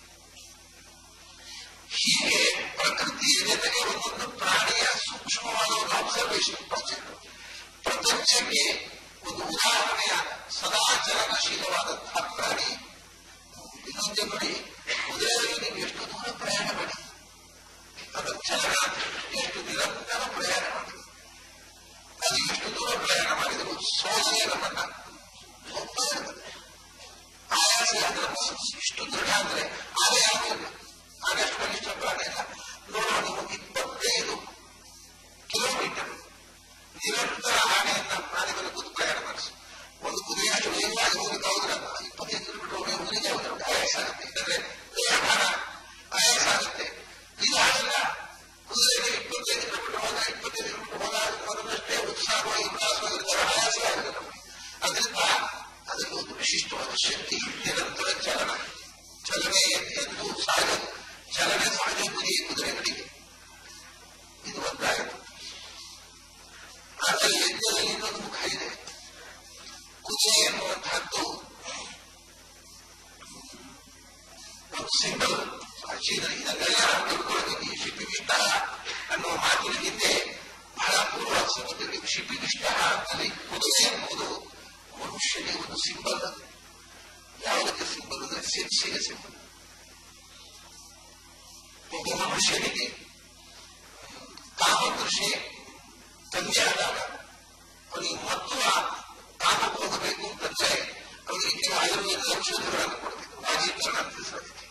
ಹೀಗೆ ಪ್ರಕೃತಿಯ ಜೊತೆಗೆ ಒಂದೊಂದು ಪ್ರಾಣಿಯ ಸೂಕ್ಷ್ಮವಾದ ಒಂದು ಅಬ್ಸರ್ವೇಷನ್ ಪ್ರಪಂಚಕ್ಕೆ ಒಂದು ಉದಾಹರಣೆಯ ಸದಾ ಚಲನಶೀಲವಾದಂತಹ ಪ್ರಾಣಿ. ಇನ್ನೊಂದು ನೋಡಿ, ಕುದುರೆಯಲ್ಲಿ ನೀವು ಎಷ್ಟು ದೂರ ಪ್ರಯಾಣ ಮಾಡಿ, ಅದರ ಚಲನ ಎಷ್ಟು ನಿರಂತರ ಪ್ರಯಾಣ ಮಾಡಿ, ಅದು ಎಷ್ಟು ದೂರ ಪ್ರಯಾಣ ಮಾಡಿದರೂ ಸೋದನೆ ನಮ್ಮನ್ನ ಹೋಗ್ತಾ ಇರ್ತದೆ. ಆಯಾಸ ಅದರ ಇಷ್ಟು ದೃಢ ಅಂದ್ರೆ ಆನೆ ಆಗಿಲ್ಲ, ಆನೆಷ್ಟು ಬಲಿಷ್ಠ ಪ್ರಾಣಿ ಇಲ್ಲ. ನೋಡೋಣ, 25 ಕಿಲೋಮೀಟರ್ ನಿರಂತರ ಆನೆಯನ್ನ ಪ್ರಾಣಿಗಳು ಕೂತು ಪ್ರಯಾಣ ಮಾಡಿಸಿ ಒಂದು ಕುದುರೆ ಅಷ್ಟು ವೇಗವಾಗಿ ಹೋಗಬೇಕಾದ್ರೆ 25 ಕಿಲೋಮೀಟರ್ ಹೋಗಲಿಕ್ಕೆ ಆಯಾಸ ಆಗುತ್ತೆ. ಇಲ್ಲದ್ರೆ ದೇಹಭಾರ ಆಯಾಸ ಆಗುತ್ತೆ. ಇದಾಗಲ್ಲ, ಕುದುರೆಗೆ 25 ಕಿಲೋಮೀಟರ್ ಹೋದ 25 ಕಿಲೋಮೀಟರ್ ಹೋದಾಗ ಮೊದಲಷ್ಟೇ ಉತ್ಸಾಹವಾಗಿ ಉಲ್ಲಾಸವಾಗಿರ್ತಾರೆ, ಆಯಾಸ ಆಗುತ್ತೆ ನಮಗೆ. ಅದರಿಂದ ಅದಕ್ಕೆ ಒಂದು ವಿಶಿಷ್ಟವಾದ ಶಕ್ತಿ, ನಿರಂತರ ಚಲನ. ಚಲನೆ ಎಂದು ಸಹಜ, ಚಲನೆ ಸಹಜ ಕುದುರೆಗಳಿಗೆ. ಇದು ಒಂದಾಯಿತು. ಆದರೆ ಯಜ್ಞದಲ್ಲಿ ಇನ್ನೊಂದು ಮುಖ ಇದೆ. ಕುದುರೆ ಎನ್ನುವಂತಹದ್ದು ಒಂದು ಸಿಂಬಲ್. ಇದನ್ನೆಲ್ಲ ತಿಳ್ಕೊಳ್ಳೋದಕ್ಕೆ ಶಿಪಿವಿಷ್ಟ ಅನ್ನುವ ಮಾತಿನ ಹಿಂದೆ ಬಹಳ ಪೂರ್ವ ಸಂಗತಿಗಳಿಗೆ ಶಿಪಿವಿಷ್ಟ ಅಂತಲ್ಲಿ ಕುದುರೆ ಎನ್ನುವುದು ಮನುಷ್ಯನಿಗೆ ಒಂದು ಸಿಂಬಲ್. ಯಾವುದಕ್ಕೆ ಸಿಂಬಲ್ ಅಂದ್ರೆ ಸೆನ್ಸಿಗೆ ಸಿಂಬಲ್. ಒಬ್ಬ ಮನುಷ್ಯನಿಗೆ ಕಾಮದೃಷ್ಟಿ ಕಮ್ಮಿ ಆದಾಗ ಅವನಿಗೆ ಮತ್ತು ಕಾಮಕ್ಕೆ ಹೋಗಬೇಕು ಅಂತಂದ್ರೆ ಅವನಿಗೆ ಕೆಲವು ಆಯುರ್ವೇದ ಔಷಧಿಗಳನ್ನು ಕೊಡಬೇಕು. ವಾಜೀಕರಣ ಅಂತ ಹೆಸರಾಗಿದೆ.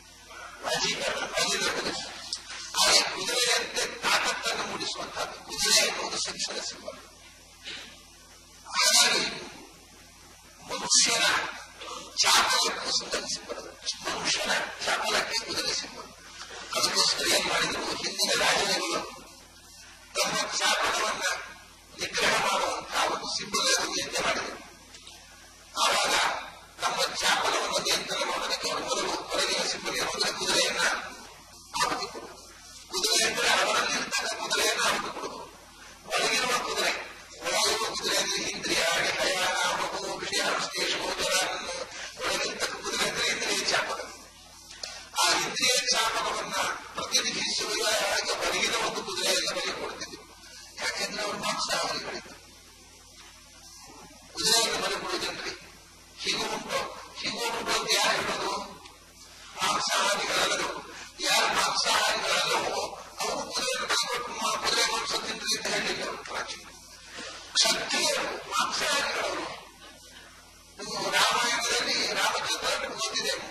ವಾಜೀಕರಣ ಹಾಗೆ ಕುದುರೆಯಂತೆ ತಾಕತ್ತನ್ನು ಮೂಡಿಸುವಂತಹದ್ದು ಕುದುರೆ ಎನ್ನುವುದು ಸೆನ್ಸಿಗೆ ಸಿಂಬಲ್. ಹಾಗಾಗಿ ಮನುಷ್ಯನ ಚಾಪಲಕ್ಕೂ ಸಿಂಬಲ್. ಮನುಷ್ಯನ ಚಾಪಲಕ್ಕೆ ಕುದುರೆ ಸಿಂಬಲ್. ಅದಕ್ಕೋಸ್ಕರ ಏನ್ ಮಾಡಿದ್ರು, ಹಿಂದಿನ ರಾಜರುಗಳು ತಮ್ಮ ಚಾಪಲವನ್ನ ನಿಗ್ರಹ ಮಾಡುವಂತಹ ಒಂದು ಸಿಂಬಲ್ ಯಜ್ಞ ಮಾಡಿದರು. ಆವಾಗ ನಮ್ಮ ಚಾಪಲವನ್ನು ನಿಯಂತ್ರಣ ಮಾಡೋದಕ್ಕೆ ಅವರು ಮೊದಲು ಹೊರಗಿನ ಸಿಂಬಲ್ ಏನಂದ್ರೆ ಕುದುರೆಯನ್ನ ಹಾಕಿಕೊಡುವುದು. ಕುದುರೆ ಅಂದ್ರೆ ಅವರಲ್ಲಿ ಇರ್ತಕ್ಕ ಕುದುರೆಯನ್ನ ಹಾಕಿಕೊಡುವುದು. ಒಳಗಿರುವ ಕುದುರೆ, ಒಳಗಿರುವ ಕುದುರೆ ಅಂದ್ರೆ ಇಂದ್ರಿಯ, ಹಯಾನ, ಮಗು, ವಿಷಯ, ದೇಶ, ಒಳಗಿರ್ತಕ್ಕ ಕುದುರೆ ಅಂದ್ರೆ ಇಂದ್ರಿಯ ಚಾಪಲ. ಆ ಇಂದ್ರಿಯ ಚಾಪಕವನ್ನ ಪ್ರತಿನಿಧಿಸುವ ಹೊರಗಿನ ಒಂದು ಕುದುರೆಯನ್ನು ಬಲಿ ಕೊಡ್ತಿದ್ರು. ಯಾಕೆಂದ್ರೆ ಅವರು ಮಾಂಸಾಹಾರಿಗಳಿದ್ರು. ಕುದುರೆಯನ್ನು ಬಲಿ ಕೊಡುವುದನ್ರಿ ಹೀಗೂ ಉಂಟು ಅಂತ ಯಾರು ಹೇಳೋದು? ಮಾಂಸಾಹಾರಿಗಳಲ್ಲದು. ಯಾರು ಮಾಂಸಾಹಾರಿಗಳಲ್ಲವೋ ಅವರು ಕುದುರೆಯನ್ನು ಬಲಿಕೊಟ್ಟು ಕುದುರೆ ಮಾಂಸ ತಿಂದ್ರಿ ಅಂತ ಹೇಳಿಲ್ಲ ಅವರು ಪ್ರಾಚೀನ. ಕ್ಷತ್ರಿಯರು ಮಾಂಸಾಹಾರಿಗಳವರು. ರಾಮಾಯಣದಲ್ಲಿ ರಾಮಚಂದ್ರ ಓದಿದೆ,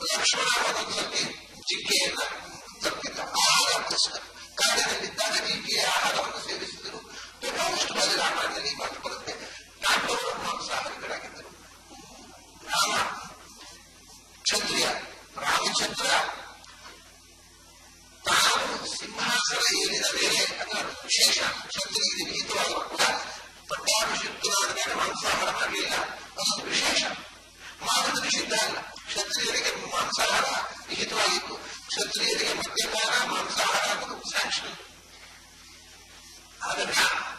ಲಕ್ಷ್ಮಣ ಒಂದೊಂದ್ಸತಿ ಜಿಂಕೆಯನ್ನ ತಪ್ಪಿದ್ದ ಆಹಾರಕ್ಕೋಸ್ಕರ ಕಾಡಿನಲ್ಲಿದ್ದಾಗ ಜಿಂಕೆಯ ಆಹಾರವನ್ನು ಸೇವಿಸಿದರು. ಬೇಕಾದಷ್ಟು ರಾಮಾಯಣದಲ್ಲಿ ಮಾತು ಬರುತ್ತೆ. ಪಾಂಡವರು ಮಾಂಸಾಹಾರಿಗಳಾಗಿದ್ದರು. ರಾಮ ಕ್ಷತ್ರಿಯ, ರಾಮಚಂದ್ರ ತಾನು ಸಿಂಹಾಸನ ಏರಿದ ಮೇಲೆ ಅದರ ವಿಶೇಷ ಕ್ಷತ್ರಿಯರಿಗೆ ವಿಹಿತವಾದರೂ ಕೂಡ ಪಟ್ಟಾಭಿಷಿಕ್ತರಾದ ಮೇಲೆ ಮಾಂಸಾಹಾರ ಮಾಡಲಿಲ್ಲ. ಅದೊಂದು ವಿಶೇಷ. ಮಾಡುವುದು ನಿಷಿದ್ಧ ಅಲ್ಲ. ಕ್ಷತ್ರಿಯರಿಗೆ ಮಾಂಸಾಹಾರ ವಿಹಿತವಾಗಿತ್ತು. ಕ್ಷತ್ರಿಯರಿಗೆ ಮದ್ಯಪಾನ ಮಾಂಸಾಹಾರ ಅನ್ನೋದು ಸ್ಯಾಂಕ್ಷನ್. ಅದನ್ನ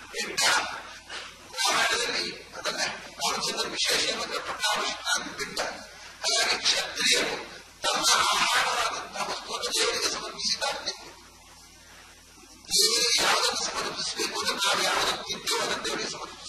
ರಾಮಾಯಣದಲ್ಲಿ ಅದನ್ನ ರಾಮಚಂದ್ರ ವಿಶೇಷ ಮತ್ತು ಪಟ್ಟಾಭಿಷಿಕ್ತ ಅಂತ ಬಿಟ್ಟ. ಹಾಗಾಗಿ ಕ್ಷತ್ರಿಯರು ತಮ್ಮ ಆಹಾರವಾದಂತಹ ವಸ್ತುವನ್ನು ದೇವರಿಗೆ ಸಮರ್ಪಿಸಿದ್ದಾರೆ. ದೇವರಿಗೆ ಯಾವುದನ್ನು ಸಮರ್ಪಿಸಬೇಕು ಅಂದ್ರೆ ನಾವು ಯಾವುದನ್ನು ತಿಂತೇವೆ ಅದನ್ನು ದೇವರಿಗೆ ಸಮರ್ಪಿಸಿ.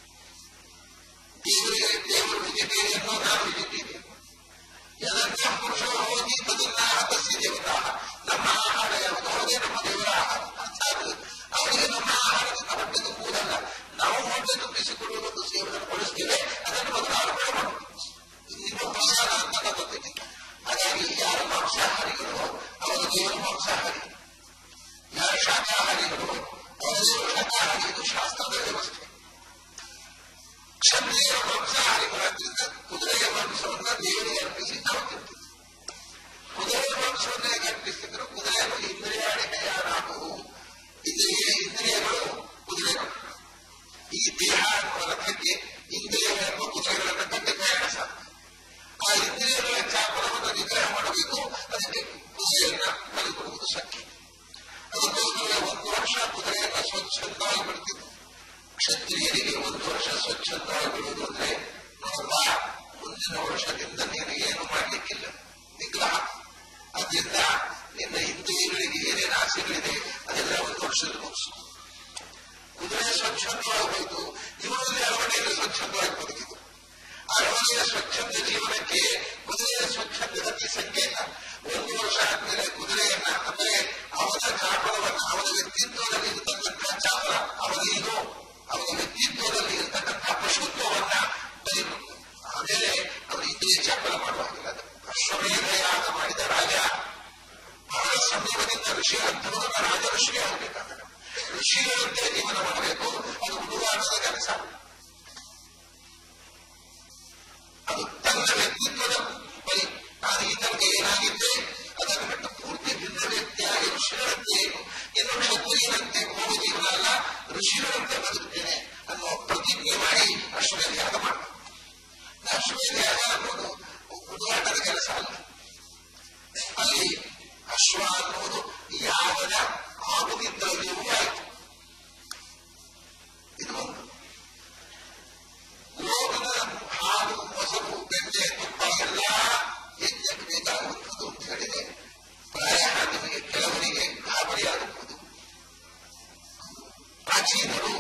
ದೇವರು ವೆಜಿಟೇರಿಯನ್ನೋ ನಾವು ವೆಜಿಟೇರಿಯನ್ ಯದಂತ ಪುರುಷರು ಹೋಗಿ ತದನ್ನ ಹತಸ್ಸಿ ದೇವತಾ. ನಮ್ಮ ಆಹಾರ ಯಾವುದು ಅವರೇ ನಮ್ಮ ದೇವರ ಆಹಾರ. ಅರ್ಥಾತ್ ಅವರಿಗೆ ನಮ್ಮ ಆಹಾರದಿಂದ ಹೊಟ್ಟೆ ತುಂಬುವುದಲ್ಲ, ನಾವು ಹೊಟ್ಟೆ ತುಂಬಿಸಿಕೊಳ್ಳುವುದನ್ನು ಸೇವನೆ ಬಳಸ್ತೇವೆ. ಅದನ್ನು ಮೊದಲು ಅರ್ಪಣೆ ಮಾಡುವುದು ಇನ್ನೂ ಪ್ರಸಾದ ಅಂತ ಗೊತ್ತಿದೆ. ಹಾಗಾಗಿ ಯಾರು ಮಾಂಸಾಹಾರಿಗಳು ಅವರು ದೇವರು ಮಾಂಸಾಹಾರಿ, ಯಾರು ಶಾಖಾಹಾರಿಗಳು ಅವರು ದೇವರು ಶಾಖಾಹಾರಿ. ಇದು ಶಾಸ್ತ್ರದ ವ್ಯವಸ್ಥೆ. ಕ್ಷತ್ರಿಯ ಮಾಂಸಾಹಾರಿಗಳಾದ್ರಿಂದ ಕುದುರೆಯ ಮಾಂಸವನ್ನ ದೇವರಿಗೆ ಅರ್ಪಿಸಿ ನಾವು ತಿಂತೀವಿ. ಕುದುರೆಯ ಮಾಂಸವನ್ನ ಅರ್ಪಿಸಿದ್ರು ಕುದುರೆಯನ್ನು ಇಂದ್ರಿಯಾಣಿಕೆಯಾರಾಗುವು. ಇಂದ್ರಿಯಗಳು ಕುದುರೆಗಳು. ಈ ದೇಹ ಅನ್ನುವ ರಥಕ್ಕೆ ಇಂದ್ರಿಯಗಳನ್ನು ಕುದುರೆಗಳನ್ನು ಕಟ್ಟಿ ಪ್ರಯಾಣ ಸಾಧ್ಯ. ಆ ಇಂದ್ರಿಯಗಳ ಚಾಪನವನ್ನು ನಿಗ್ರಹ ಮಾಡಬೇಕು. ಅದಕ್ಕೆ ಕುದುರೆಯನ್ನ ಬಲಿಕೊಡುವುದು ಶಕ್ತಿ. ಅದಕ್ಕೋಸ್ಕರ 1 ವರ್ಷ ಕುದುರೆಯನ್ನ ಸ್ವಚ್ಛಂದವಾಗಿ ಬಿಡ್ತಿದ್ರು. ಕ್ಷತ್ರಿಯರಿಗೆ 1 ವರ್ಷ ಸ್ವಚ್ಛಂದವಾಗಿ ಬಿಡುವುದು ಅಂದ್ರೆ ನೋಡಲ್ಲ, ಮುಂದಿನ ವರ್ಷದಿಂದ ನೀನು ಏನು ಮಾಡಲಿಕ್ಕಿಲ್ಲ, ನಿಗ್ರಹ. ಅದರಿಂದ ನಿನ್ನ ಇಂದ್ರಿಯಗಳಿಗೆ ಏನೇನು ಆಸೆಗಳಿದೆ ಅದೆಲ್ಲ 1 ವರ್ಷದಲ್ಲಿ ಮುಗಿಸು. ಕುದುರೆ ಸ್ವಚ್ಛಂದವಾಗಿ ಹೋಯಿತು. ಇವರಲ್ಲಿ ಅರವಣೆಯಲ್ಲಿ ಸ್ವಚ್ಛಂದವಾಗಿ ಬದುಕಿತು. ಅರವಣೆಯ ಸ್ವಚ್ಛಂದ ಜೀವನಕ್ಕೆ ಕುದುರೆಯ ಸ್ವಚ್ಛಂದಕ್ಕೆ ಸಂಕೇತ. 1 ವರ್ಷ ಆದ್ಮೇಲೆ ಕುದುರೆಯನ್ನ ಅಂದ್ರೆ ಅವನ ಚಾಪನವನ್ನ, ಅವನ ವ್ಯಕ್ತಿತ್ವದಲ್ಲಿ ಇರತಕ್ಕಂತಹ ಚಾಪನ, ಅವನ ವ್ಯಕ್ತಿತ್ವದಲ್ಲಿ ಇರತಕ್ಕಂತಹ ಪಶುತ್ವವನ್ನ ಬಲಿಕೊಟ್ಟು ಆಮೇಲೆ ಅವನು ಇಂದ್ರಿಯ ಚಾಪನ ಮಾಡುವಾಗಿಲ್ಲ. ಅಶ್ವಮೇಧಯಾಗ ಮಾಡಿದ ರಾಜ ಬಹಳ ಸಂಯಮದಿಂದ ಋಷಿಯಂತರನ್ನ ರಾಜ ಋಷಿ ಆಗಬೇಕಾದ್ರೆ ಋಷಿಗಳಂತೆ ಜೀವನ ಮಾಡಬೇಕು. ಅದು ಹುಡುಗಾಟದ ಕೆಲಸ. ಅದು ತನ್ನ ವ್ಯಕ್ತಿತ್ವದ ಬಳಿ. ನಾನು ಈ ತನಕ ಏನಾಗಿದ್ದೆ ಅದನ್ನು ಬಿಟ್ಟು ಪೂರ್ತಿ ಭಿನ್ನ ವ್ಯಕ್ತಿಯಾಗಿ ಋಷಿಗಳಂತೆ ಇನ್ನು ಕ್ಷತ್ರಿಯರಂತೆ ಹೋಗುವ ಜೀವನ ಅಲ್ಲ, ಋಷಿಗಳಂತೆ ಬದುಕ್ತೇನೆ ಅನ್ನೋ ಪ್ರತಿಜ್ಞೆ ಮಾಡಿ ಅಶ್ವಮೇಧಯಾಗ ಮಾಡಬೇಕು. ಅಶ್ವಮೇಧಯಾಗ ಅನ್ನೋದು ಹುಡುಗಾಟದ ಕೆಲಸ ಅಲ್ಲ. ಅಲ್ಲಿ ಅಶ್ವ ಅನ್ನೋದು ಯಾವನ ಆಗುತ್ತಿದ್ದಲ್ಲಿಯೂ ಆಯಿತು. ಇದು ಒಂದು. ಲೋಕದ ಹಾಲು, ಮೊಸರು, ಬೆಣ್ಣೆ, ತುಪ್ಪ ಎಲ್ಲ ಯಜ್ಞಕ್ಕೆ ಬೇಕಾಗುವಂಥದ್ದು ಅಂತ ಹೇಳಿದೆ. ಪ್ರಾಯ ನಿಮಗೆ ಕೆಲವರಿಗೆ ಗಾಬರಿಯಾಗುವುದು. ಪ್ರಾಚೀನರು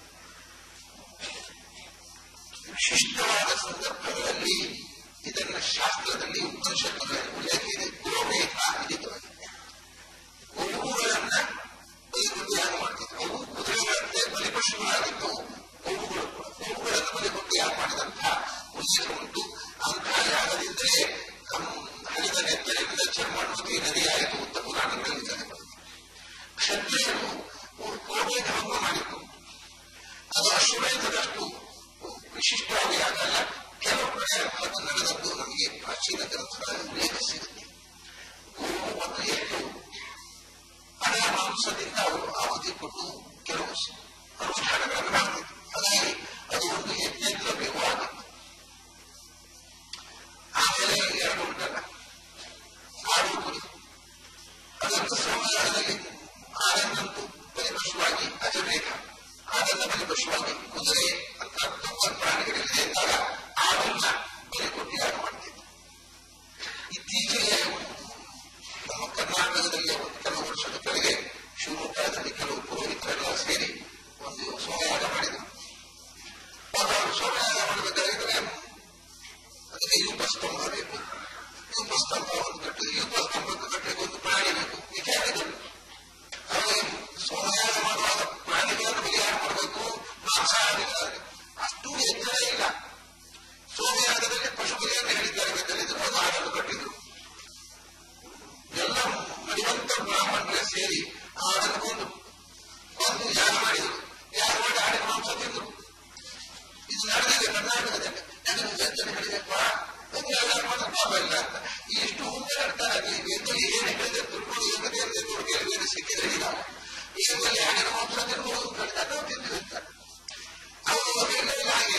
ವಿಶಿಷ್ಟವಾದ ಸಂದರ್ಭಗಳಲ್ಲಿ ಇದನ್ನು ಶಾಸ್ತ್ರದಲ್ಲಿ ಉಪನಿಷತ್ತುಗಳಲ್ಲಿ ಉಲ್ಲೇಖ ಇದೆ. ಗೋಮೇಧ ವಿಧಿತವಾಗಿದೆ. ಗೋವುಗಳನ್ನ ಬಲಿಕೊಟ್ಟು ಮಾಡ್ತಿದ್ರು. ಅವು ಕುದುರೆಗಳಂತೆ ಬಲಿಪಶುಗಳಾಗಿದ್ದು ಗೋವುಗಳನ್ನು ಬಲಿಕೊಟ್ಟು ಮಾಡಿದಂತಹ ಉಲ್ಲೇಖ ಉಂಟು. ಅಂತಹ ಯಾಗದಿದ್ದರೆ ಹರಿದ ನೆತ್ತರಿಂದ ಚರ್ಮಣ್ಣು ನದಿಯಾಯಿತು ಅಂತ ಪುರಾಣಗಳಲ್ಲಿ ಬರುತ್ತೆ. ಕ್ಷತ್ರಿಯರು ಗೋಮೇಧವನ್ನು ಮಾಡಿದ್ದು ಅದು ಅಶ್ವಮೇಧದಷ್ಟು ವಿಶಿಷ್ಟವಾಗಿ ಆಗಲ್ಲ. ಕೆಲವು ಕಡೆ ಅದು ನಡೆದದ್ದು ನಮಗೆ ಪ್ರಾಚೀನ ಗ್ರಂಥಗಳಲ್ಲಿ ಉಲ್ಲೇಖ ಸಿಗುತ್ತೆ. ಗೋವನ್ನು ಎತ್ತು ಹಣದ ಮಾಂಸದಿಂದ ಅವರು ಆಹುತಿ ಕೊಟ್ಟು ಕೆಲವು ಅನುಷ್ಠಾನಗಳನ್ನು ಮಾಡ್ತಿದ್ರು. ಹಾಗಾಗಿ ಅದು ಒಂದು ಯಜ್ಞದ್ರವ್ಯವಾಗಿತ್ತು. ಆಮೇಲೆ 2 ಉಂಟಲ್ಲ, ಆಡು ಕುರಿ. ಅದನ್ನು ಸಂಸಾರದಲ್ಲಿ ಆಡನ್ನಂತೂ ಬಲಿಪಶುವಾಗಿ ಅಜಮೇಧ, ಆಡನ್ನ ಬಲಿಪಶುವಾಗಿ ಕುದುರೆ ಅಂತ 90 ಪ್ರಾಣಿಗಳಿದೆ ಅಂದಾಗ ಆಡನ್ನ ಬಲಿಕೊಟ್ಟು ಯಾರು ಮಾಡ್ತಿದ್ರು. ಇತ್ತೀಚೆಗೆ ನಮ್ಮ ಕರ್ನಾಟಕದಲ್ಲಿ ಕೆಲವು ವರ್ಷದ ಕೆಳಗೆ ಶಿವಮೊಗ್ಗದಲ್ಲಿ ಕೆಲವು ಪುರೋಹಿತರೆಲ್ಲ ಸೇರಿ ಒಂದು ಸೋಮಯಾಗ ಮಾಡಿದರು. ಅವರು ಸೋಮಯಾಗ ಮಾಡಬೇಕಾಗಿದ್ರೆ ಅದಕ್ಕೆ ಯೂಪಸ್ತಂಭ ಬೇಕು. ಯೂಪಸ್ತಂಭವನ್ನು ಕಟ್ಟಿ ಯೂಪಸ್ತಂಭಕ್ಕೆ ಕಟ್ಟಲಿಕ್ಕೆ ಒಂದು ಪ್ರಾಣಿ ಬೇಕು. ವಿಚಾರಗಳು ಅವರಿಗೆ ಸೋಮಯಾಗ ಮಾಡುವಾಗ ಪ್ರಾಣಿಗಳನ್ನು ಬಲಿಯಾಗ ಮಾಡಬೇಕು, ಮಾಂಸಾಹಾರಿಗಳಾಗಿ ಅಷ್ಟೂ ಎಚ್ಚರ ಇಲ್ಲ. ಸೋಮಯಾಗದಲ್ಲಿ ಪಶು ಬಲಿಯನ್ನು ಹೇಳಿದ್ದಾರೆ. ಅದು ಆಡಲು ಕಟ್ಟಿದ್ರು. ಪಾಪ ಇಲ್ಲ ಅಂತ ಎಷ್ಟು ಮುಂದಾಡ್ತಾರೆ. ಏನು ಹೇಳಿದ್ರೆ ತಿಳ್ಕೊಂಡು ಏಗದೇನು ಸಿಕ್ಕಿದ್ರೆ ಇಲ್ಲ ಏನಲ್ಲಿ ಹಣದ ಮಾಂಸ ತಿನ್ಬೋದು ಅದನ್ನು ತಿಂದಿರುತ್ತಾರೆ. ಅವರು ಹಾಗೆ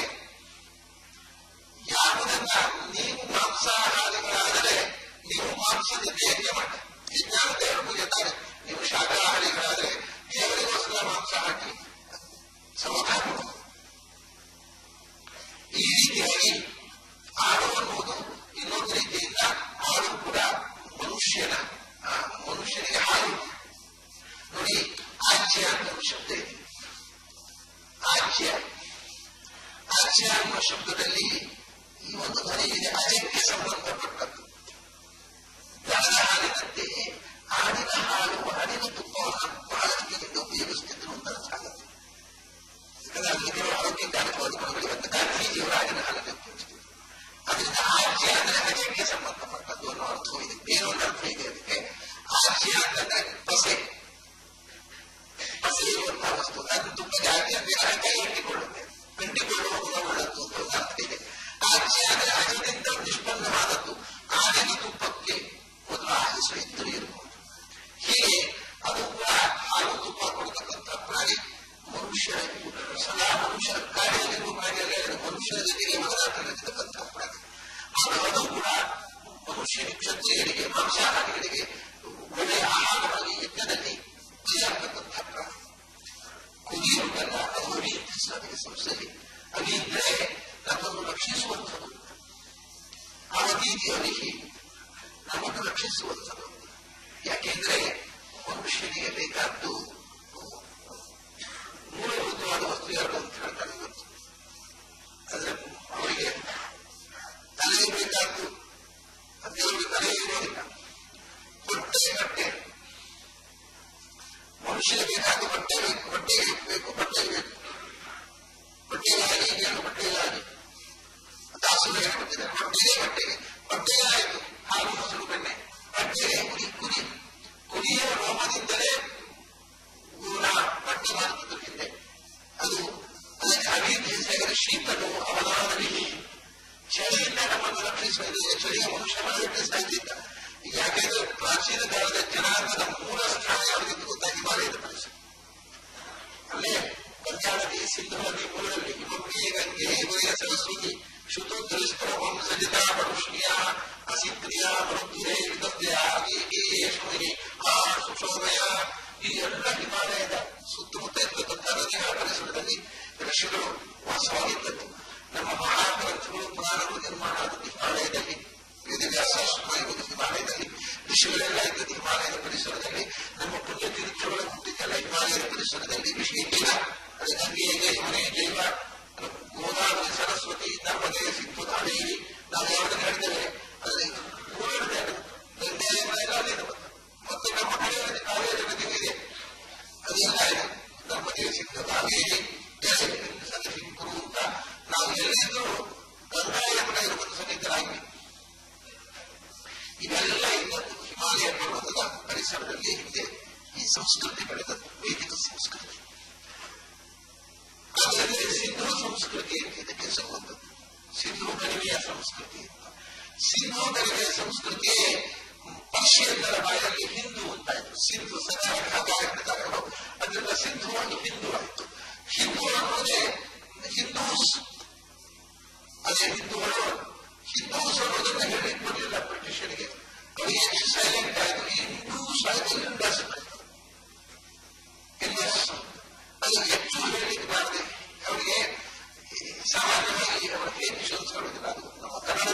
ಯಾವುದನ್ನ ನೀವು ಮಾಂಸಾಹಾರಿಗಳಾದರೆ ನೀವು ಮಾಂಸದಿಂದ ಯಜ್ಞ ಮಾಡಿ ವಿಜ್ಞಾನ ದೇವರು ಮುಗಿಯುತ್ತಾರೆ. ನೀವು ಶಾಕಾಹಾರಿಗಳಾದರೆ ದೇವರಿಗೋಸ್ಕರ ಮಾಂಸ ಹಾಕಿ ಸಮಾಧಾನ. ಈ ರೀತಿಯಾಗಿ ಆಡು ಅನ್ನುವುದು ಇನ್ನೊಂದು ರೀತಿಯಿಂದ ಆಡು ಕೂಡ ಮನುಷ್ಯನಿಗೆ ಹಾಲು. ನೋಡಿ, ಆಜ್ಯ ಅನ್ನೋ ಶಬ್ದ ಇದೆ. ಆಜ್ಯ ಅನ್ನುವ ಶಬ್ದದಲ್ಲಿ ಈ ಒಂದು ಧ್ವನಿ ಇದೆ, ಅಜಕ್ಕೆ ಸಂಬಂಧಪಟ್ಟದ್ದು. ದನದ ಹಾಲಿನಂತೆ ಆಡಿನ ಹಾಲು, ಆಡಿನ ತುಪ್ಪವನ್ನು ಬಹಳಷ್ಟು ಉಪಯೋಗಿಸುತ್ತಿದ್ರು ಅಂತ ಅರ್ಥ ಆಗುತ್ತೆ. ಯಾಕಂದ್ರೆ ಅಲ್ಲಿ ಕೆಲವು ಆರೋಗ್ಯ ಕಾರ್ಯಕ್ರಮಗಳು ಒಂದು ಗಾಂಧೀಜಿಯವರು ಆಡಿನ ಹಾಲನ್ನು ಉಪಯೋಗಿಸ್ತಿದ್ರು. ಅದರಿಂದ ಆಜ್ಯ ಅಂದ್ರೆ ಅಜಕ್ಕೆ ಸಂಬಂಧಪಟ್ಟದ್ದು ಅನ್ನೋ ಅರ್ಥವೂ ಇದೆ. ಬೇರೊಂದು ಅರ್ಥ ಇದೆ ಅದಕ್ಕೆ. ಆಜ್ಯ ಅಂತಂದ್ರೆ ಪಸೆ ಇರುವಂತಹ ವಸ್ತು. ಅದು ತುಪ್ಪದ ಆಜ್ಯ ಅಂದ್ರೆ ಕೈ ಇಟ್ಟಿಕೊಳ್ಳುತ್ತೆ, ಕಂಡಿಕೊಳ್ಳುವ ಗುಣವುಳ್ಳದ್ದು ಅಂತ ಒಂದು ಅರ್ಥ ಇದೆ. ಆಜ್ಯ ಅಂದ್ರೆ ಅಜದಿಂದ ನಿಷ್ಪನ್ನವಾದದ್ದು. ಆಡಿನ ತುಪ್ಪಕ್ಕೆ ಮೊದಲು ಆಹಿಸು ಇದ್ದರೂ ಇರಬಹುದು. ಹೀಗೆ ಅದು ಕೂಡ ಹಾಲು ತುಪ್ಪ ಕೊಡ್ತಕ್ಕಂಥ ಪ್ರಾಣಿ. ಮನುಷ್ಯರ ಕಾರ್ಯದಲ್ಲಿರುವ ಪ್ರಾಣಿಯಲ್ಲ, ಮನುಷ್ಯರ ಜೊತೆಗೆ ಮೊದಲಾಟಲ್ಲಿರ್ತಕ್ಕಂಥ ಪ್ರಾಣಿ. ಅದು ಕೂಡ ಮನುಷ್ಯನ ಕ್ಷತ್ರಿಯರಿಗೆ, ಮಾಂಸಾಹಾರಿಗಳಿಗೆ ಒಳ್ಳೆಯ ಆಹಾರವಾಗಿ ಯಜ್ಞದಲ್ಲಿ ಬಲಿಯಾಗತಕ್ಕಂಥ ಪ್ರಾಣಿ. ಕುದಿಯುವುದಲ್ಲ, ಅದು ಅಭಿಯಂತ್ರಿಸಲಿಕ್ಕೆ ಸಂಸ್ಥೆಯಲ್ಲಿ ಅಭಿಯಂತ್ರೆ ನಮ್ಮನ್ನು ರಕ್ಷಿಸುವಂಥದ್ದು. ಅವಧಿಯಲ್ಲಿ ನಮ್ಮನ್ನು ರಕ್ಷಿಸುವಂಥದ್ದು. ಯಾಕೆಂದ್ರೆ ಮನುಷ್ಯನಿಗೆ ಬೇಕಾದ್ದು ಮೂಲಭೂತವಾದ ವಸ್ತು ಯಾರು ಅಂತ ಹೇಳ್ತಾರೆ ಇವತ್ತು. ಆದ್ರೆ ಅವರಿಗೆ ತಲೆಗೆ ಬೇಕಾದ್ದು ಅದೇವರಿಗೆ ತಲೆಗೆ ಇರೋದಿಲ್ಲ. ಬಟ್ಟೆ ಮನುಷ್ಯನಿಗೆ ಬೇಕಾದ ಬಟ್ಟೆಗೆ ಬೇಕು. ಬಟ್ಟೆಗಾಗಿ ಏನು ಬಟ್ಟೆಗಾಗಿ ದಾಸರು ಹೇಳ್ಕೊಟ್ಟಿದ್ದಾರೆ. ಬಟ್ಟೆಗಾಯಿತು ಹಾಲು ಮೊಸರು ಬೆಣ್ಣೆ, ಬಟ್ಟೆಗೆ ಕುರಿಯ ರೋಮದಿಂದಲೇ ಬಟ್ಟೆ ಮಾಡುತ್ತಿದ್ದು ಹಿಂದೆ. ಅದಕ್ಕೆ ಅಭಿವೃದ್ಧಿ ಶೀತಲು ಅವಧಾನದಲ್ಲಿ ಚಳಿಯಿಂದ ನಮ್ಮನ್ನು ರಕ್ಷಿಸುವುದು. ಚಳಿಗೆ ಮನುಷ್ಯನನ್ನು ರಕ್ಷಿಸ್ತಾ ಇದ್ದಿದ್ದ. ಯಾಕೆಂದ್ರೆ ಪ್ರಾಚೀನ ಕಾಲದ ಜನಾಂಗದ ಮೂಲ ಸ್ಥಾನ ಯಾವುದಿತ್ತು ಗೊತ್ತಾ? ಹಿಮಾಲಯದ ಪರಿಸರ. ಅಲ್ಲೇ ಗಂಗಾನದಿ, ಸಿಂಧು ನದಿ ಮೂಲದಲ್ಲಿ ಹಿಮವತಿ, ಗಂಗೆ, ಹಿಮಯ, ಸರಸ್ವತಿ, ಶುದ್ಧೋತ್ತರಿಸ್ಪರ ವಂಶಜಿತ ಮನುಷ್ಯ ಅಸಿಕ್ರಿಯ ಮೃತ್ಯುರೇ ವಿದವ್ಯ ಸುಶೋಭಯ, ಈ ಎಲ್ಲ ಹಿಮಾಲಯದ ಸುತ್ತಮುತ್ತ ಇರತಕ್ಕಂಥ ನದಿಗಳ ಪರಿಸರದಲ್ಲಿ ಋಷಿಗಳು ವಾಸವಾಗಿದ್ದದ್ದು. ನಮ್ಮ ಮಹಾಗ್ರಂಥಗಳು, ಪುರಾಣಗಳು ನಿರ್ಮಾಣ ಆದದ್ದು ಹಿಮಾಲಯದಲ್ಲಿ. ವೇದವ್ಯಾಸರು ಹಿಮಾಲಯದಲ್ಲಿ, ಋಷಿಗಳೆಲ್ಲ ಇದ್ದದ್ದು ಹಿಮಾಲಯದ ಪರಿಸರದಲ್ಲಿ. ನಮ್ಮ ಪುಣ್ಯ ತೀರ್ಥಗಳು ಹುಟ್ಟಿದ್ದೆಲ್ಲ ಹಿಮಾಲಯದ ಪರಿಸರದಲ್ಲಿ. ವಿಷಯ ಅದು ಗಂಗೆಗೆ ಯಮುನೆ ಜೈವ ಗೋದಾವರಿ ಸರಸ್ವತಿ ನರ್ಮದೆ ಸಿಂಧು ಕಾವೇರಿ ನಾವು ಯಾವುದನ್ನು ಹೇಳಿದ್ದೇವೆ ಅದರಲ್ಲಿ ಮೂಡಿದೆ. ಗಂಗೆ ಎಲ್ಲ ಅಲ್ಲಿದೆ. ಮತ್ತು ನಮ್ಮ ಕಡೆಯಲ್ಲಿ ಕಾವೇರಿ ನದಿಗೆ ಅದೆಲ್ಲ ಇದೆ. ನರ್ಮದೆ ಸಿಂಧು ಕಾವೇರಿ ಸದಸ್ಯ ಗುರು ಅಂತ ನಾವು ಎಲ್ಲಿದ್ರೂ ಗಂಗಾ ಯಮುನ ಇರುವುದು ಸನ್ನಿಧರಾಗಿ. ಇದೆಲ್ಲ ಇದ್ದದ್ದು ಹಿಮಾಲಯ ಪರ್ವತದ ಪರಿಸರದಲ್ಲಿ ಹಿಂದೆ ಈ ಸಂಸ್ಕೃತಿ ಬೆಳೆದದ್ದು, ವೈದಿಕ ಸಂಸ್ಕೃತಿ. ಅದರಲ್ಲಿ ಸಿಂಧು ಸಂಸ್ಕೃತಿ ಅಂತ ಇದಕ್ಕೆ ಸಂಬಂಧದ್ದು. ಸಿಂಧು ಕಣಿವೆಯ ಸಂಸ್ಕೃತಿ. ಸಿಂಧು ಕಣಿವೆಯ ಸಂಸ್ಕೃತಿಯೇ ಪರ್ಷಿಯನ್ನರ ಬಾಯಲ್ಲಿ ಹಿಂದೂ ಅಂತಾಯಿತು. ಸಿಂಧು ಸದಾಗಳು ಅದರಿಂದ ಸಿಂಧು ಒಂದು ಹಿಂದೂ ಆಯಿತು. ಹಿಂದೂ ಅನ್ನೋದೇ ಹಿಂದೂಸ್. ಅದೇ ಹಿಂದೂಗಳು ಅನ್ನೋದನ್ನ ಹೇಳಿಕೊಡಲಿಲ್ಲ ಬ್ರಿಟಿಷರಿಗೆ. ಅವರಿಗೆ ಎಷ್ಟು ಸೈಲೆಂಟ್ ಆಯಿತು. ಈ ಹಿಂದೂಸ್ ಆಯಿತು, ಅದು ಹೆಚ್ಚು ಹೇಳಿಕ್ಕೆ ಬಾರದೆ ಅವರಿಗೆ ಸಾಮಾನ್ಯವಾಗಿ ಅವರ ಹೆಚ್ಚು ಅನ್ಸ್ಕೊಳ್ಳೋದಿಲ್ಲ. ಅದು ನಮ್ಮ ಕನ್ನಡ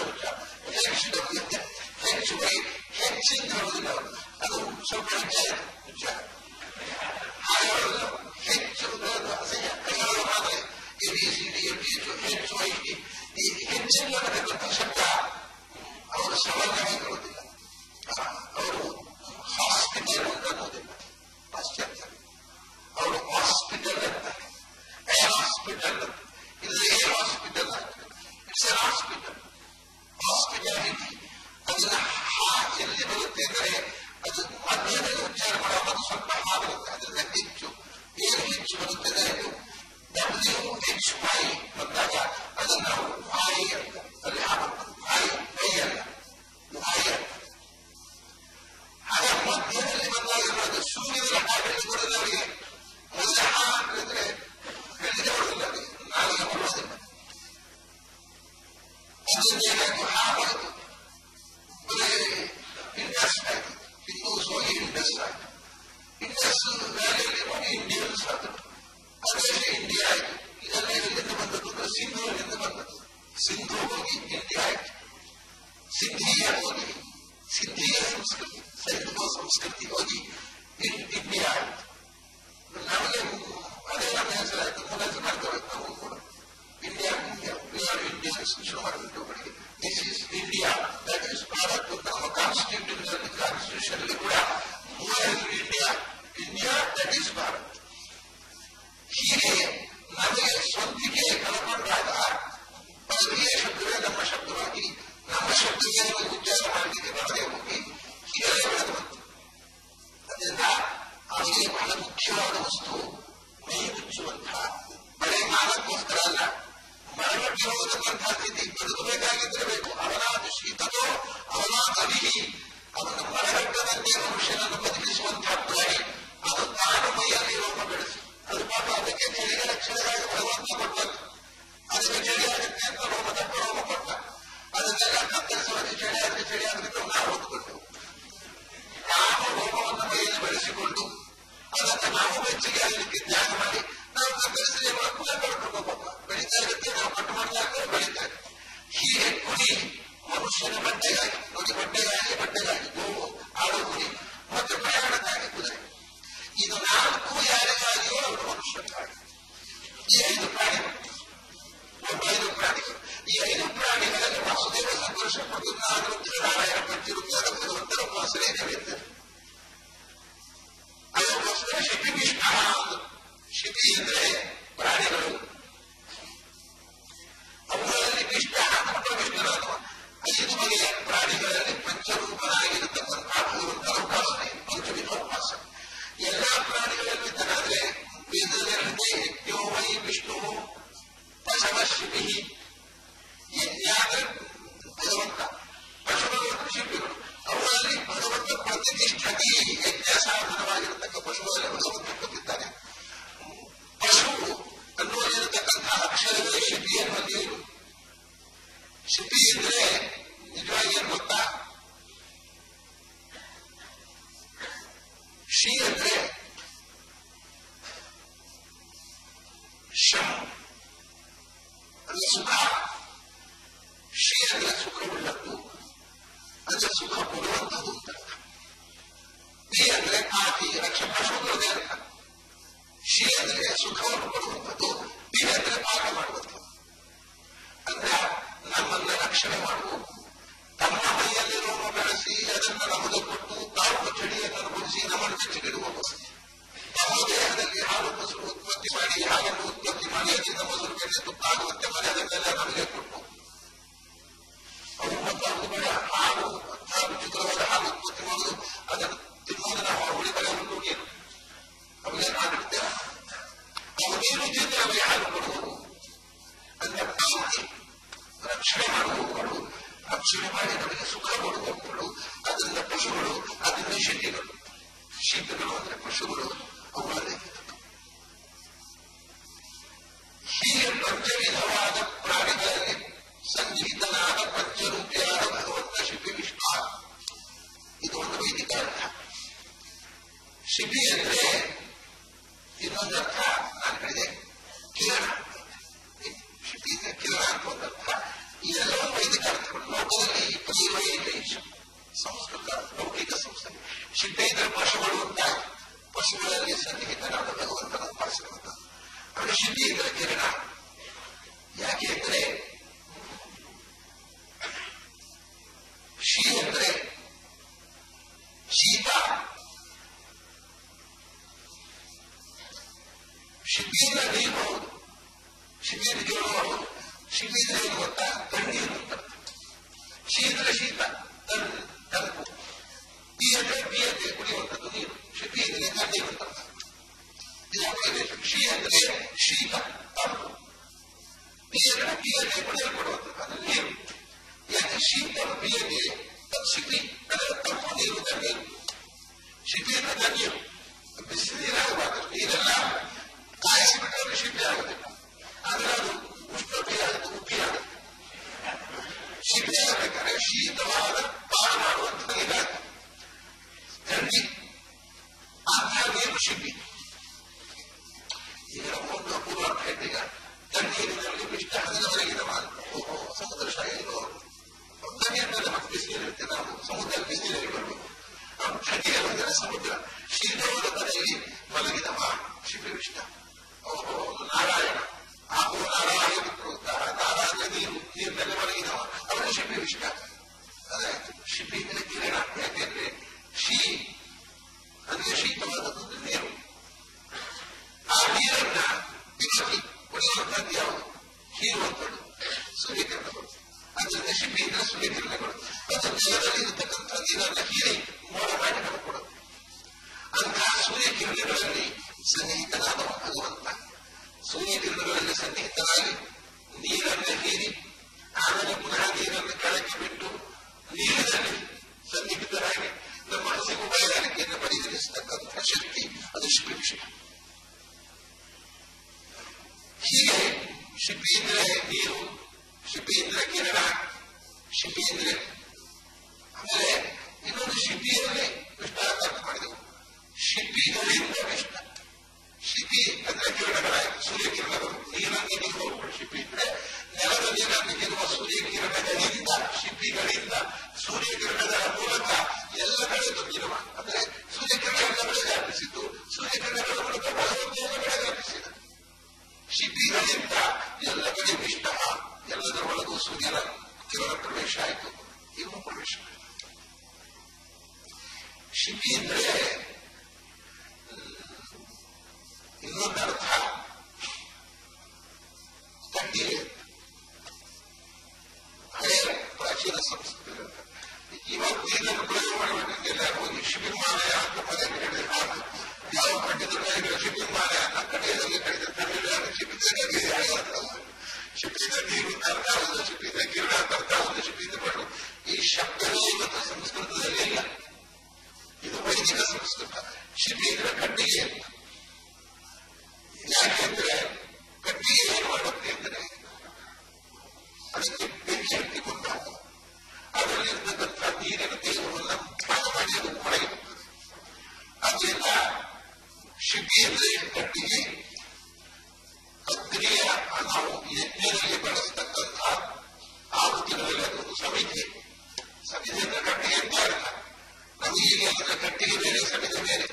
ಹೆಚ್ಚಿಂದ ಹೇಳೋದಿಲ್ಲ ಅವರು. ಅದು ಸ್ವಲ್ಪ ವಿಚಾರ ಹೆಚ್ಚು ಅಸಹ್ಯ ಕನ್ನಡ ಮಾತ್ರ ABCD ಹೆಚ್ಚು ಈ ಹೆಚ್ಚಿನ ಶಬ್ದ ಅವರು ಸಾಮಾನ್ಯವಾಗಿ ಹೇಳೋದಿಲ್ಲ. ಅವರು ಹಾಸ್ಪಿಟಲ್ ಅಂತ ಅನ್ನೋದಿಲ್ಲ. ಪಾಶ್ಚಾತ್ಯ ಅವರು ಹಾಸ್ಪಿಟಲ್ ಅಂತಾರೆ. ಹಾಸ್ಪಿಟಲ್ ಇದು ಏರ್ ಹಾಸ್ಪಿಟಲ್ ಆಗ್ತದೆ. It's an hospital. ಹಾಸ್ಪಿಟಾಲಿಟಿ ಅದನ್ನ ಎಲ್ಲಿ ಬರುತ್ತೆ ಅಂದರೆ ಅದು ಮಧ್ಯದಲ್ಲಿ ಉಚ್ಚಾರ ಮಾಡುವಾಗ ಸ್ವಲ್ಪ ಬರುತ್ತೆ. ಅದರಿಂದ ಏನು ಹೆಚ್ಚು ಬರುತ್ತೆ ಅಂದರೆ WHY ಬಂದಾಗ ಅದನ್ನು ನಾವು ವಾಯಿ ಅಂತ ಅಲ್ಲಿ ಹಾಕುತ್ತದೆ. ವಾಯಿ ಸಿದ್ಧಿಯ ಹೋಗಿ, ಸಿದ್ಧಿಯ ಸಂಸ್ಕೃತಿ, ಸೈನಿಕ ಸಂಸ್ಕೃತಿ ಹೋಗಿ ಇಂಡಿಯಾ ನಮಗೆ ಅದೇ ನಮ್ಮ ಹೆಸರಾಯ್ತು. ಮೂಲ ಹೆಸರು ಮಾಡ್ಕೋಬೇಕು ನಾವು ಕೂಡ. ಇಂಡಿಯಾ ಇಂಡಿಯನ್ಸ್ ಶುರು ಮಾಡಬೇಕು ಒಬ್ಬರಿಗೆ. This is India, that is Bharat. ನಮ್ಮ ಕಾನ್ಸ್ಟಿಟ್ಯೂಷನ್ ಅಲ್ಲಿ ಕೂಡ ಮೂಲ ಹೆಸರು India, India that is Bharat. ಹೀಗೆ ನಮಗೆ ಸ್ವಂತಿಕೆ ಕಳ್ಕೊಂಡಾಗ ಪರದೀಯ ಶಬ್ದವೇ ನಮ್ಮ ಶಬ್ದವಾಗಿ, ನಮ್ಮ ಶಬ್ದವೇ ಉಚ್ಚಾರ ಮಾಡಲಿಕ್ಕೆ ಬರದೇ ಹೋಗಿ ಹೀಗೆ ಬೆಳೆದು ಬಂತು. ಅದರಿಂದ ಅವರಿಗೆ ಬಹಳ ಮುಖ್ಯವಾದ ವಸ್ತು ಮೈ ಮುಚ್ಚುವಂತಹ, ಬರೀ ಮಾನಕ್ಕೋಸ್ಕರ ಅಲ್ಲ, ಮರಮಟ್ಟಿರುವುದಕ್ಕಂತಹ ಸ್ಥಿತಿ ಬದುಕಬೇಕಾಗಿದ್ದರೆ ಬೇಕು. ಅವನಾದ ಶೀತದೋ ಅವನಾದ ಅಡಿಹಿ, ಅವನ ಮರಗಟ್ಟದಂತೆ ಮನುಷ್ಯನನ್ನು ಬದುಕಿಸುವಂತಹ ಪ್ರಾಣಿ. ಅದು ತಾನು ಮೈಯಲ್ಲಿ ರೋಮ ಬೆಳೆಸಿ, ಅದು ಪಾಪ ಅದಕ್ಕೆ ಚಳಿಗಳ ಲಕ್ಷಣವಾಗಿ ಭಗವಂತ ಕೊಟ್ಟದ್ದು. ಅದಕ್ಕೆ ಚಳಿ ಆಗುತ್ತೆ ಅಂತ ದಪ್ಪ ರೋಮ ಕೊಟ್ಟ. ಅದನ್ನೆಲ್ಲ ಕತ್ತರಿಸುವಂತೆ ಚಳಿ ಆದ್ರೆ ಚಳಿ ಆದ್ರಿಂದ ನಾವು ಹೊಂದ್ಕೊಂಡು ನಾವು ರೋಮವನ್ನು ಮೈಯಲ್ಲಿ ಬೆಳೆಸಿಕೊಂಡು ಅದನ್ನು ನಾವು ಬೆಚ್ಚಗೆ ಆಗಲಿಕ್ಕೆ ತ್ಯಾಗ ಮಾಡಿ ನಾವು ಕತ್ತರಿಸಿದ ಕುಲ ಕಳ್ಕೊಂಡು ಬೆಳೀತಾ ಇರುತ್ತೆ. ನಾವು ಕಟ್ಟು ಮಾಡಲಾಗ್ತದೆ, ಬೆಳೀತಾ ಇದೆ. ಹೀಗೆ ಕುರಿ ಮನುಷ್ಯನ ಬಟ್ಟೆಗಾಗಿ, ನೋಡಿ ಬಟ್ಟೆಗಾಗಿ ಗೋವು, ಆಡು ಕುರಿ, ಮತ್ತೆ ಪ್ರಯಾಣಕ್ಕಾಗಿ ಕುದುರೆ. ಇದು ನಾಲ್ಕು ಯಾರಿಗಾಗಿಯೋ ಅವರು ಮನುಷ್ಯಕ್ಕಾಗಿ. ಈ 5 ಪ್ರಾಣಿಗಳು, ಈ 5 ಪ್ರಾಣಿಗಳಲ್ಲಿ ವಾಸುದೇವ ಸಂಘರ್ಷ ಪಟ್ಟು ನಾರಾಯಣ ಪಟ್ಟಿರುತ್ತಾರೆ. ಭಗವಂತರ ಉಪಾಸನೆ ನಡೆಯುತ್ತದೆ. ಅದಕ್ಕೋಸ್ಕರ ಶಿಪಿವಿಷ್ಟ. ಶಿಪಿ ಅಂದರೆ ಪ್ರಾಣಿಗಳು. ಅವುಗಳಲ್ಲಿ ವಿಷ್ಟ ಅಪವಿಷ್ಟರಾದ 5 ಬಗೆಯ ಪ್ರಾಣಿಗಳಲ್ಲಿ ಪಂಚರೂಪನಾಗಿರತಕ್ಕಂತಹ ಭಗವಂತರ ಉಪಾಸನೆ, ಪಂಚವಿಧ ಉಪಾಸನೆ. ಎಲ್ಲಾ ಪ್ರಾಣಿಗಳಲ್ಲಿ ತನಾದ್ರೆ ವೇದದಲ್ಲಿ ಯಜ್ಞೋ ವೈ ವಿಷ್ಣು ಪಶವ ಶಿಪಿ. ಯಜ್ಞ ಭಗವಂತ, ಪಶುಗಳು ಶಿಲ್ಪಿಗಳು. ಅವುಗಳಲ್ಲಿ ಭಗವಂತ ಪ್ರತಿಷ್ಠತಿ, ಯಜ್ಞ ಸಾಧನವಾಗಿರತಕ್ಕ ಪಶುಗಳಲ್ಲಿ ಭಗವಂತ ಕೊಟ್ಟಿದ್ದಾನೆ. ಪಶು ಅನ್ನುವುದಿರತಕ್ಕಂತಹ ಅಕ್ಷರವೇ ಶಿಪಿ ಎನ್ನುವ ನೀರು. ಶಿಪಿ ಅಂದ್ರೆ ನಿಜವಾಗಿ ಏನು ಗೊತ್ತಾ? ಶಿ ಅಂದ್ರೆ ಶಂ ಅಂದ್ರೆ ಸುಖ. ಶಿ ಅಂದ್ರೆ ಸುಖವುಳ್ಳದ್ದು, ಅಂದ್ರೆ ಸುಖ ಕೊಡುವಂಥದ್ದು ಅಂತ. ಪಿ ಅಂದ್ರೆ ಪಾಪಿ, ರಕ್ಷಣೆ ಅರ್ಥ. ಶಿ ಅಂದ್ರೆ ಸುಖವನ್ನು ಕೊಡುವಂಥದ್ದು, ಪಿ ಅಂದ್ರೆ ಪಾಪ ಮಾಡುವಂಥದ್ದು. ಅಂದ್ರೆ ನಮ್ಮನ್ನ ರಕ್ಷಣೆ ಮಾಡುವುದು, ತಮ್ಮ ಮೈಯಲ್ಲಿ ರೋಮ ಬೆಳೆಸಿ ಅದನ್ನು ನಮಗೆ ಕೊಟ್ಟು ತಾವು ಚಳಿಯನ್ನು ಅನುಭವಿಸಿ ನಮ್ಮನ್ನು ಬೆಚ್ಚಗಿಡುವ ವಸತಿ. ನಮ್ಮ ದೇಹದಲ್ಲಿ ಹಾಲು ಮೊಸರು ಉತ್ಪತ್ತಿ ಮಾಡಿ, ಹಾಲನ್ನು ಉತ್ಪತ್ತಿ ಮಾಡಿ ಅದರಿಂದ ಮೊಸರು ಬೆಣ್ಣೆ ತುಪ್ಪ ಆಗುವಂತೆ ಮಾಡಿ ಅದನ್ನೆಲ್ಲ ನಮಗೆ ಕೊಟ್ಟು, ಅವು ಮತ್ತು ಅವುಗಳ ಹಾಲು ರುಚಿಕರವಾದ ಹಾಲು ಉತ್ಪತ್ತಿ ಮಾಡುವುದು, ಅದನ್ನು ತಿನ್ನುವುದು ನಾವು ಹುಳಿ ಬರೆಯುವುದು ನೀರು ಅವುಗೆ ಮಾಡಿರ್ತೇವೆ. ಅವು ನೀರು ತಿಂದು ನಮಗೆ ಹಾಲು ಕೊಡುವುದು. ಅಂದ್ರೆ ರಕ್ಷಣೆ ಮಾಡುವವುಗಳು, ರಕ್ಷಣೆ ಮಾಡಿ ನಮಗೆ ಸುಖ ಕೊಡುವವುಗಳು. ಅದರಿಂದ ಪಶುಗಳು, ಅದರಿಂದ ಶೀತಗಳು. ಶೀತಗಳು ಅಂದ್ರೆ ಪಶುಗಳು, ಅವುಗಳಲ್ಲಿ ಹೀಗೆ ಪಂಚವಿಧವಾದ ಪ್ರಾಣಿಗಳಲ್ಲಿ ಸಂಗೀತನಾದ ಪಂಚರೂಪಿಯಾದ ಭಗವಂತ ಶಿಪಿ ವಿಷ್ಣು. ಇದು ಒಂದು ವೈದಿಕ ಅರ್ಥ. ಶಿಪಿ ಅಂದ್ರೆ ಇನ್ನೊಂದು ಅರ್ಥ ನಾನು ಹೇಳಿದೆ, ಕಿರಣ. ಶಿಪಿ ಅಂದ್ರೆ ಕಿರಣ ಅಂತ ಒಂದು ಅರ್ಥ. ಇದೆಲ್ಲವೂ ವೈದಿಕ ಅರ್ಥಗಳು. ಲೋಕದಲ್ಲಿ ಸಂಸ್ಕೃತ ಲೌಕಿಕ ಸಂಸ್ಥೆ. ಶಿಪಿ ಅಂದ್ರೆ ಪಶುಗಳು ಅಂತ, ಪಶುಗಳಲ್ಲಿ ಸನ್ನಿಹಿತನಾದ ಭಗವಂತನ ಉಪಾಸನೆ. ಅದು ಶಿಪಿ ಅಂದ್ರೆ ಕಿರಣ. ಯಾಕೆ ಅಂದ್ರೆ ಶಿ ಅಂದ್ರೆ ಶೀತ, ಶಿಬಿರ ನೀರು ಹೌದು, ಶಿಬಿರ ನೀರು ಹೌದು. ಶಿಬಿರ ಏನು ಗೊತ್ತಾ? ತಣ್ಣೀರು ಅಂತ. ಶೀತ ಶೀತ, ತಂಪು. ಪಿ ಅಂದ್ರೆ ಪೀಯತೆ, ಕುಡಿಯುವಂಥದ್ದು ನೀರು. ಶಿಬಿ ಅಂದ್ರೆ ತಣ್ಣೀರು ಅಂತ. ಶಿ ಅಂದ್ರೆ ಶೀತ, ತಂಪು. ಪಿ ಅಂದ್ರೆ ಪೀಯತೆ, ಕುಡಿಯಲ್ಪಡುವಂಥದ್ದು, ಅದು ನೀರು. ಯಾಕೆ ಶೀತ ಪೀಯತೆ ಶಿಪಿ ಅದರ ತಂಪು ನೀರು, ತಣ್ಣೀರು. ಶಿಪಿ ಅಂದ್ರೆ ತಣ್ಣೀರು, ಬಿಸಿ ನೀರಾಗಬಾರ್ದು. ನೀರೆಲ್ಲ ಕಾಯಿಸಿಬಿಟ್ಟರೆ ಶಿಪಿ ಆಗುತ್ತಿಲ್ಲ, ಆದರೆ ಅದು ಉಷ್ಣತೆ ಆಗುತ್ತೆ, ಉಪ್ಪಿ ಆಗುತ್ತೆ. ಶಿಪಿ ಆಗಬೇಕಾದ್ರೆ ಶೀತವಾದ ಪಾನ ಮಾಡುವಂಥದ್ದು ನೀರಾಗುತ್ತೆ. ಥಂಡಿ ಅಂತಹ ನೀರು ಶಿಪಿ. ಈಗ ಒಂದು ಪೂರ್ವ ಈಗ ತಣ್ಣೀರಿನಲ್ಲಿ ಇಷ್ಟ ಹದಿನವರೆಗಿನ ಸಮುದ್ರ ಶಾಲೆಗಳು ತಣ್ಣೀರಿನಲ್ಲಿ ಮತ್ತೆ ಬಿಸಿನೀರು ಸಮುದ್ರ. ಶ್ರೀದೇವರ ತಲೆಯಲ್ಲಿ ಮಲಗಿದವ ಶಿಬಿ ವಿಷ್ಣ. ನಾರಾಯಣ ಹಾಗೂ ನಾರಾಯಣ ನಾರಾಯಣ ನೀರಿನಲ್ಲಿ ಮಲಗಿದವ ಅವರ ಶಿಬಿ ವಿಷ್ಣ. ಅದೇ ಶಿಬಿ ಅಂದ್ರೆ ಕಿರಣ. ಯಾಕೆಂದ್ರೆ ಅಂದ್ರೆ ಶೀತವಾದದ್ದು ನೀರು. ಆ ನೀರನ್ನ ಬಿಸಿ ಒಡೆಯುವಂತದ್ದು ಯಾವುದು? ಹೀರುವಂಥದ್ದು ಸೂರ್ಯಕಿರಣಗಳು. ಅದರಿಂದ ಶಿಬಿ ಅಂದ್ರೆ ಸೂರ್ಯಕಿರಣಗಳು. ಅದು ನೀರಲ್ಲಿ ಇರತಕ್ಕಂಥ ನೀರನ್ನ ಹೀರಿ ಮೋಡ ಮಾಡಿ ಕೊಡುತ್ತೆ. ಅಂತಹ ಸೂರ್ಯಕಿರಣಗಳಲ್ಲಿ ಸನ್ನಿಹಿತನಾದವ ಭಗವಂತ. ಸೂರ್ಯಕಿರಣಗಳಲ್ಲಿ ಸನ್ನಿಹಿತನಾಗಿ ನೀರನ್ನು ಹೀರಿ ಆಮೇಲೆ ಪುನಃ ನೀರನ್ನು ಕೆಳಕ್ಕೆ ಬಿಟ್ಟು ನೀರಿನಲ್ಲಿ ಸನ್ನಿಹಿತರಾಗಿ ನಮ್ಮ ಮನಸ್ಸಿಗೂ ಬಯಲಾರಿಕೆಯನ್ನು ಪರಿಹರಿಸತಕ್ಕಂಥ ಶಕ್ತಿ ಅದು ಶಿಬಿ ವಿಷಯ. ಹೀಗೆ ಶಿಬಿ ಅಂದ್ರೆ ನೀರು, ಶಿಬಿ ಅಂದ್ರೆ ಕಿರಣ, ಶಿಬಿ ಅಂದ್ರೆ ಆಮೇಲೆ ಇನ್ನೊಂದು ಶಿಬಿಯಲ್ಲಿ ವಿಷ್ಣಾರ್ಥ ಮಾಡಿದೆವು. ಶಿಬಿಗಳಿಂದ ವಿಷ್ಣ. ಶಿಬಿ ಅಂದ್ರೆ ಕಿರಣಗಳಾಯಿತು, ಸೂರ್ಯಕಿರಣಗಳು. ನೀರನ್ನು ನಿಲ್ಲುವ ಶಿಬಿ ಇದ್ರೆ ನೆಲದ ನೀರನ್ನು ನಿಲ್ಲುವ ಸೂರ್ಯಕಿರಣಗಳಿಂದ, ಶಿಬಿಗಳಿಂದ ಸೂರ್ಯಕಿರಣಗಳ ಮೂಲಕ ಎಲ್ಲ ಕಡೆ ತುಂಬಿರುವ. ಅಂದ್ರೆ ಸೂರ್ಯಕಿರಣ ಎಲ್ಲ ಕಡೆ ವ್ಯಾಪಿಸಿದ್ದು, ಸೂರ್ಯಕಿರಣಗಳ ಮೂಲಕ ಭಗವಂತ ಎಲ್ಲ ಕಡೆ ವ್ಯಾಪಿಸಿದ. ಶಿಬಿಗಳಿಂದ ಎಲ್ಲ ಕಡೆ ವಿಷ್ಣ. ಎಲ್ಲದರ ಒಳಗೂ ಸೂರ್ಯನ ಕಿರಣ ಪ್ರವೇಶ ಆಯಿತು, ಇವನು ಪ್ರವೇಶ ಆಯಿತು. ಶಿಬಿ ಅಂದ್ರೆ ಇನ್ನೊಂದು ಅರ್ಥ ಕಟ್ಟಿಗೆ. ಹಳೆಯ ಪ್ರಾಚೀನ ಸಂಸ್ಕೃತಿ ಇವತ್ತು ಇದನ್ನು ಪ್ರಯೋಗ ಮಾಡಬೇಕಿಲ್ಲ. ಹೋಗಿ ಶಿಬಿಮಾಲಯ ಅಂತ ಪದೇ ಹೇಳಿದ್ರೆ ಯಾವ ಕಟ್ಟಿದ ಶಿಬಿಮಾಲಯ ಅಂತ ಕಡೆಯಲ್ಲಿ ಕಡಿದ ಕಡಿದ ಶಿಬಿದ ನೀರು ಅರ್ಥ ಒಂದು, ಶಿಬಿದ ಕಿರಣ ಅರ್ಥ ಒಂದು, ಶಿಬಿದ ಬಣ್ಣು. ಈ ಶಬ್ದವೇ ಇವತ್ತು ಸಂಸ್ಕೃತದಲ್ಲಿ ಇಲ್ಲ. ಇದು ವೈದಿಕ ಸಂಸ್ಕೃತ. ಶಿಬಿ ಅಂದ್ರೆ ಕಟ್ಟಿಗೆ ಅಂತ. ಯಾಕೆಂದ್ರೆ ಕಟ್ಟಿಗೆ ಏನು ಮಾಡುತ್ತೆ ಅಂದ್ರೆ ಅದಕ್ಕೆ ಬೆಂಕಿ ಹತ್ತಿಕೊಂಡಾಗ ಅದರಲ್ಲಿರ್ತಕ್ಕಂಥ ನೀರಿನ ತೇಜವನ್ನು ಪಾಕ ಮಾಡಿ ಅದು ಹೊರಗೆ ಹೋಗ್ತದೆ. ಆದ್ದರಿಂದ ಶಿಬಿ ಅಂದ್ರೆ ಕಟ್ಟಿಗೆ. ಅಗ್ನಿಯ ನಾವು ಯಜ್ಞದಲ್ಲಿ ಬಳಸತಕ್ಕಂಥ ಆಹುತಿಗಳಲ್ಲಿ ಅದೊಂದು ಸಮಿತಿ. ಸಮಿತಿ ಅಂದ್ರೆ ಕಟ್ಟಿಗೆ ಅಂತ ಅರ್ಥ. ನಾವು ಈಗ ಅದರ ಕಟ್ಟಿಗೆ ಬೇರೆ, ಸಮಿತಿ ಬೇರೆ.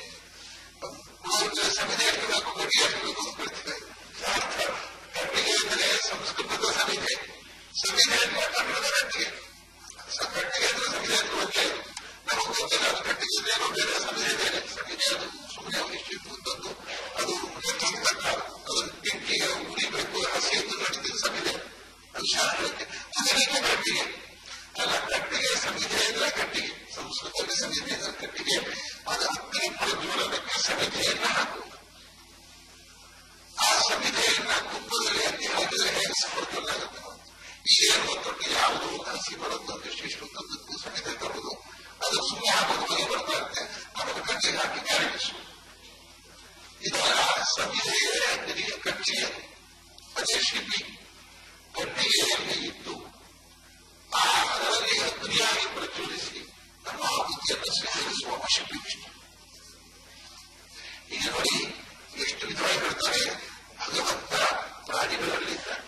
ಸಮಿತಿ ಎಷ್ಟು ಬೇಕು, ಕೊಡಿ ಎಷ್ಟು ಬೇಕು ಅಂದ್ಕೊಳ್ತೇವೆ. ಕಟ್ಟಿಗೆ ಅಂದರೆ ಸಂಸ್ಕೃತದ ಸಮಿತಿ, ಸಮಿತಿ ಅಂದ್ರೆ ಕನ್ನಡದ ಕಟ್ಟಿಗೆ. ಕಟ್ಟಿಗೆ ಅಂದ್ರೆ ಸಮಿತಿ ಅಂತ ಗೊತ್ತಿಲ್ಲ. ನಮಗೆ ಗೊತ್ತಿಲ್ಲ ಅದು ಕಟ್ಟಿಗೆ ಬೇರೆ ಬೇರೆ, ಸಮಿತಿ ಬೇರೆ. ಸಮಿತಿ ಅದು ಸುಮ್ಮನೆ ಇಷ್ಟದ್ದು, ಅದು ಅದನ್ನು ಬೆಂಕಿಗೆ ಉರಿಬೇಕು, ಹಸಿಯನ್ನು ನಡೆಸಿದ ಸಮಿತಿ, ಅದು ಶಾಸ್ತ್ರಕ್ಕೆ. ಅದಕ್ಕೆ ಕಟ್ಟಿಗೆ ಅಲ್ಲ, ಕಟ್ಟಿಗೆ ಸಮಿತಿ ಅಂದ್ರೆ ಕಟ್ಟಿಗೆ. ಸಂಸ್ಕೃತದಲ್ಲಿ ಸಮಿತಿ ಅಂದ್ರೆ ಕಟ್ಟಿಗೆ. ಅದು ಅಗ್ನಿ ಪ್ರಜ್ವಲನಕ್ಕೆ ಸಮಿತಿಯನ್ನ ಹಾಕುವುದು. ಆ ಸಮಿತಿಯನ್ನ ಕುಂಭದಲ್ಲಿ ಅಗ್ನಿ ಹಾಕಿದರೆ ಹೇಗೆ ಸಮರ್ಥನಾಗುತ್ತೆ. ಈಗ ಏನು ಗೊತ್ತುಂಟು, ಯಾವುದು ಹಸಿ ಬರುತ್ತೋ ಎಷ್ಟು ತಂದದ್ದು ಸಮಿತಿ ತರುವುದು, ಅದು ಸುಮ್ಮನೆ ಹಾಕೋದು ಮನೆ ಬರ್ತಾ ಇರುತ್ತೆ, ಅದನ್ನು ಕಟ್ಟಿಗೆ ಹಾಕಿ ಕಾರ್ಯಿಸುವುದು. ಇದರ ಸಮಿತಿಯ ಅಗ್ನಿಯ ಕಟ್ಟಿಗೆ ಅದೇ ಶಿಬಿ. ಕಟ್ಟಿಗೆಯಲ್ಲಿ ಇದ್ದು ಅದರಲ್ಲಿ ಅಗ್ನಿಯಾಗಿ ಪ್ರಚೋದಿಸಿ ನಮ್ಮ ಆಹುತಿಯನ್ನು ಸ್ವೀಕರಿಸುವ ಶಿಬಿ ವಿಷ್ಣು. ಈಗ ನೋಡಿ ಎಷ್ಟು ವಿಧವಾಗಿ ಹೇಳ್ತಾರೆ. ಭಗವಂತ ಪ್ರಾಣಿಗಳಲ್ಲಿದ್ದಾನೆ,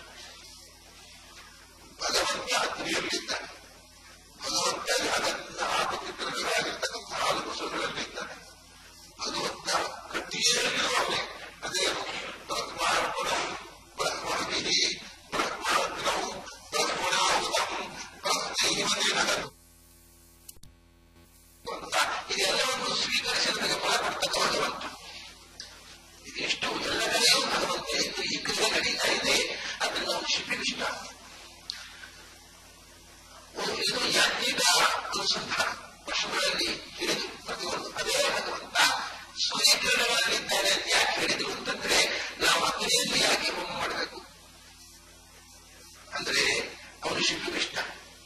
ಭಗವಂತ ಅಗ್ನಿಯಲ್ಲಿದ್ದಾನೆ, ಭಗವಂತ ಆಹುತಿ ಪ್ರಜೆಗಳಾಗಿರ್ತಕ್ಕಂಥ ಹಾಲು ಮೊಸರುಗಳಲ್ಲಿದ್ದಾನೆ, ಭಗವಂತ ಕಟ್ಟಿಗೆಯಲ್ಲಿರುವವನೇ. ಅದೇನು ಬ್ರಹ್ಮಾರ್ಪಣವು, ಬ್ರಹ್ಮಗಿರಿ, ಬ್ರಹ್ಮಾಗ್ನವು, ಬ್ರಹ್ಮಣಾಹುತಂ, ಬ್ರಹ್ಮೈವನೇನದು. ಇದೆಲ್ಲವನ್ನು ಸ್ವೀಕರಿಸಿದಾಗ ಫಲ ಕೊಡ್ತಕ್ಕ ಭಗವಂತ. ಇದೆಷ್ಟು ಎಲ್ಲ ಕಡೆಯೂ ಭಗವಂತ ಎಂದು ಈ ಕ್ರಿಯೆ ನಡೀತಾ ಇದೆ. ಅದನ್ನು ನಾವು ಶಿಬಿ ವಿಷ್ಣ. ಇದು ಯಾತ್ರಿಕ ಅನುಸಂಧಾನ ಪಶುಗಳಲ್ಲಿ ಹಿಡಿದು ಪ್ರತಿಯೊಂದು ಅದೇ ಭಗವಂತ ಸೂರ್ಯಕಿರಣಗಳಲ್ಲಿದ್ದಾರೆ ಅಂತ ಯಾಕೆ ಹಿಡಿದು ಅಂತಂದ್ರೆ ನಾವು ಅಗ್ನಿಯಲ್ಲಿ ಯಾಕೆ ಹೋಮ ಮಾಡಬೇಕು ಅಂದ್ರೆ ಅವನು ಶಿಬಿ ವಿಷ್ಣ.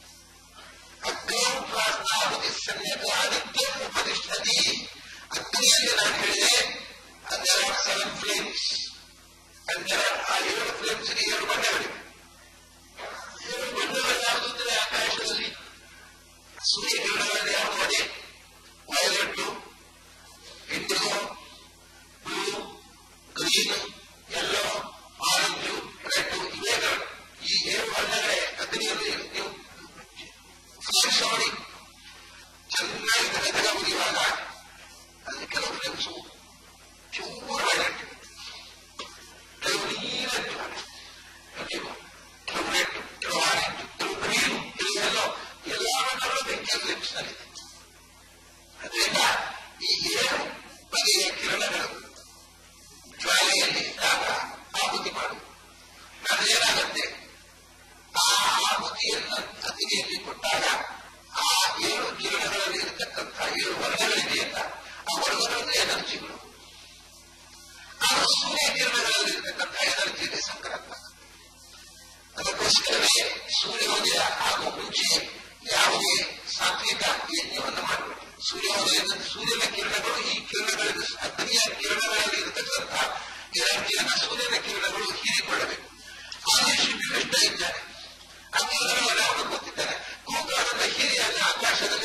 ಅಗ್ನಿ ಸನ್ಯದ ಆದಿತ್ಯ ಉಪನಿಷ್ಠದಿ. ಅಗ್ನಿಯಲ್ಲಿ ನಾನು ಹೇಳಿದೆ there are 7 flames and there are 7 flames ಗೆ 7 ಬಣ್ಣಗಳಿವೆ. 7 ಬಣ್ಣಗಳು ಯಾವುದು ಅಂದರೆ ಆಕಾಶದಲ್ಲಿ ಸೂರ್ಯಕಿರಣಗಳಲ್ಲಿ ಯಾವುದು ಅದೇ violet, indigo, blue, green, yellow, orange, red, ಇವೆಗಳು ಈ 7 ಬಣ್ಣಗಳೇ ಅಗ್ನಿಯಲ್ಲಿ ನೀವು ಫ್ಲೇಮ್ಸ್ ನೋಡಿ ಚೆನ್ನಾಗಿ ತಗದಾಗ ಉರಿಯುವಾಗ ಮನಸ್ಸಿನಲ್ಲಿದೆ. ಅದರಿಂದ ಈ 7 ಬಗೆಯ ಕಿರಣಗಳು ಜ್ವಾಲೆಯಲ್ಲಿ ಇದ್ದಾಗ ಆಹುತಿ ಮಾಡುವುದು. ಅದೇನಾಗುತ್ತೆ, ಆ ಆಹುತಿಯನ್ನು ಅತಿಗೆಯಲ್ಲಿ ಕೊಟ್ಟಾಗ ಆ 7 ಕಿರಣಗಳಲ್ಲಿ ಇರತಕ್ಕಂಥ 7 ವರ್ಣಗಳಿದೆಯಲ್ಲ, ಆ ವರ್ಣಗಳಲ್ಲಿ ಎನರ್ಜಿಗಳು ಆ ಸೂರ್ಯ ಕಿರಣಗಳಲ್ಲಿ ಇರತಕ್ಕಂಥ ಎನರ್ಜಿಗೆ ಸಂಕ್ರಾಂತ. ಅದಕ್ಕೋಸ್ಕರವೇ ಸೂರ್ಯೋದಯ ಆಗುವ ಮುಂಚೆ ಯಾವುದೇ ಸಾತ್ವಿಕ ಯಜ್ಞವನ್ನು ಮಾಡಬೇಕು. ಸೂರ್ಯನ ಕಿರಣಗಳು ಈ ಕಿರಣಗಳಲ್ಲಿ ಅಗ್ನಿಯ ಕಿರಣಗಳಲ್ಲಿ ಇರತಕ್ಕಂಥ ಎನರ್ಜಿಯನ್ನು ಸೂರ್ಯನ ಕಿರಣಗಳು ಹೀರಿಕೊಳ್ಳಬೇಕು. ಆದೇಶ ವಿಶಿಷ್ಟ ಇದ್ದಾರೆ. ಆ ಕಿರಣಗಳನ್ನು ಅವರು ಗೊತ್ತಿದ್ದಾರೆ. ಗೋಕಾರನ ಹೀರಿಯಾಗಿ ಆಕಾಶದ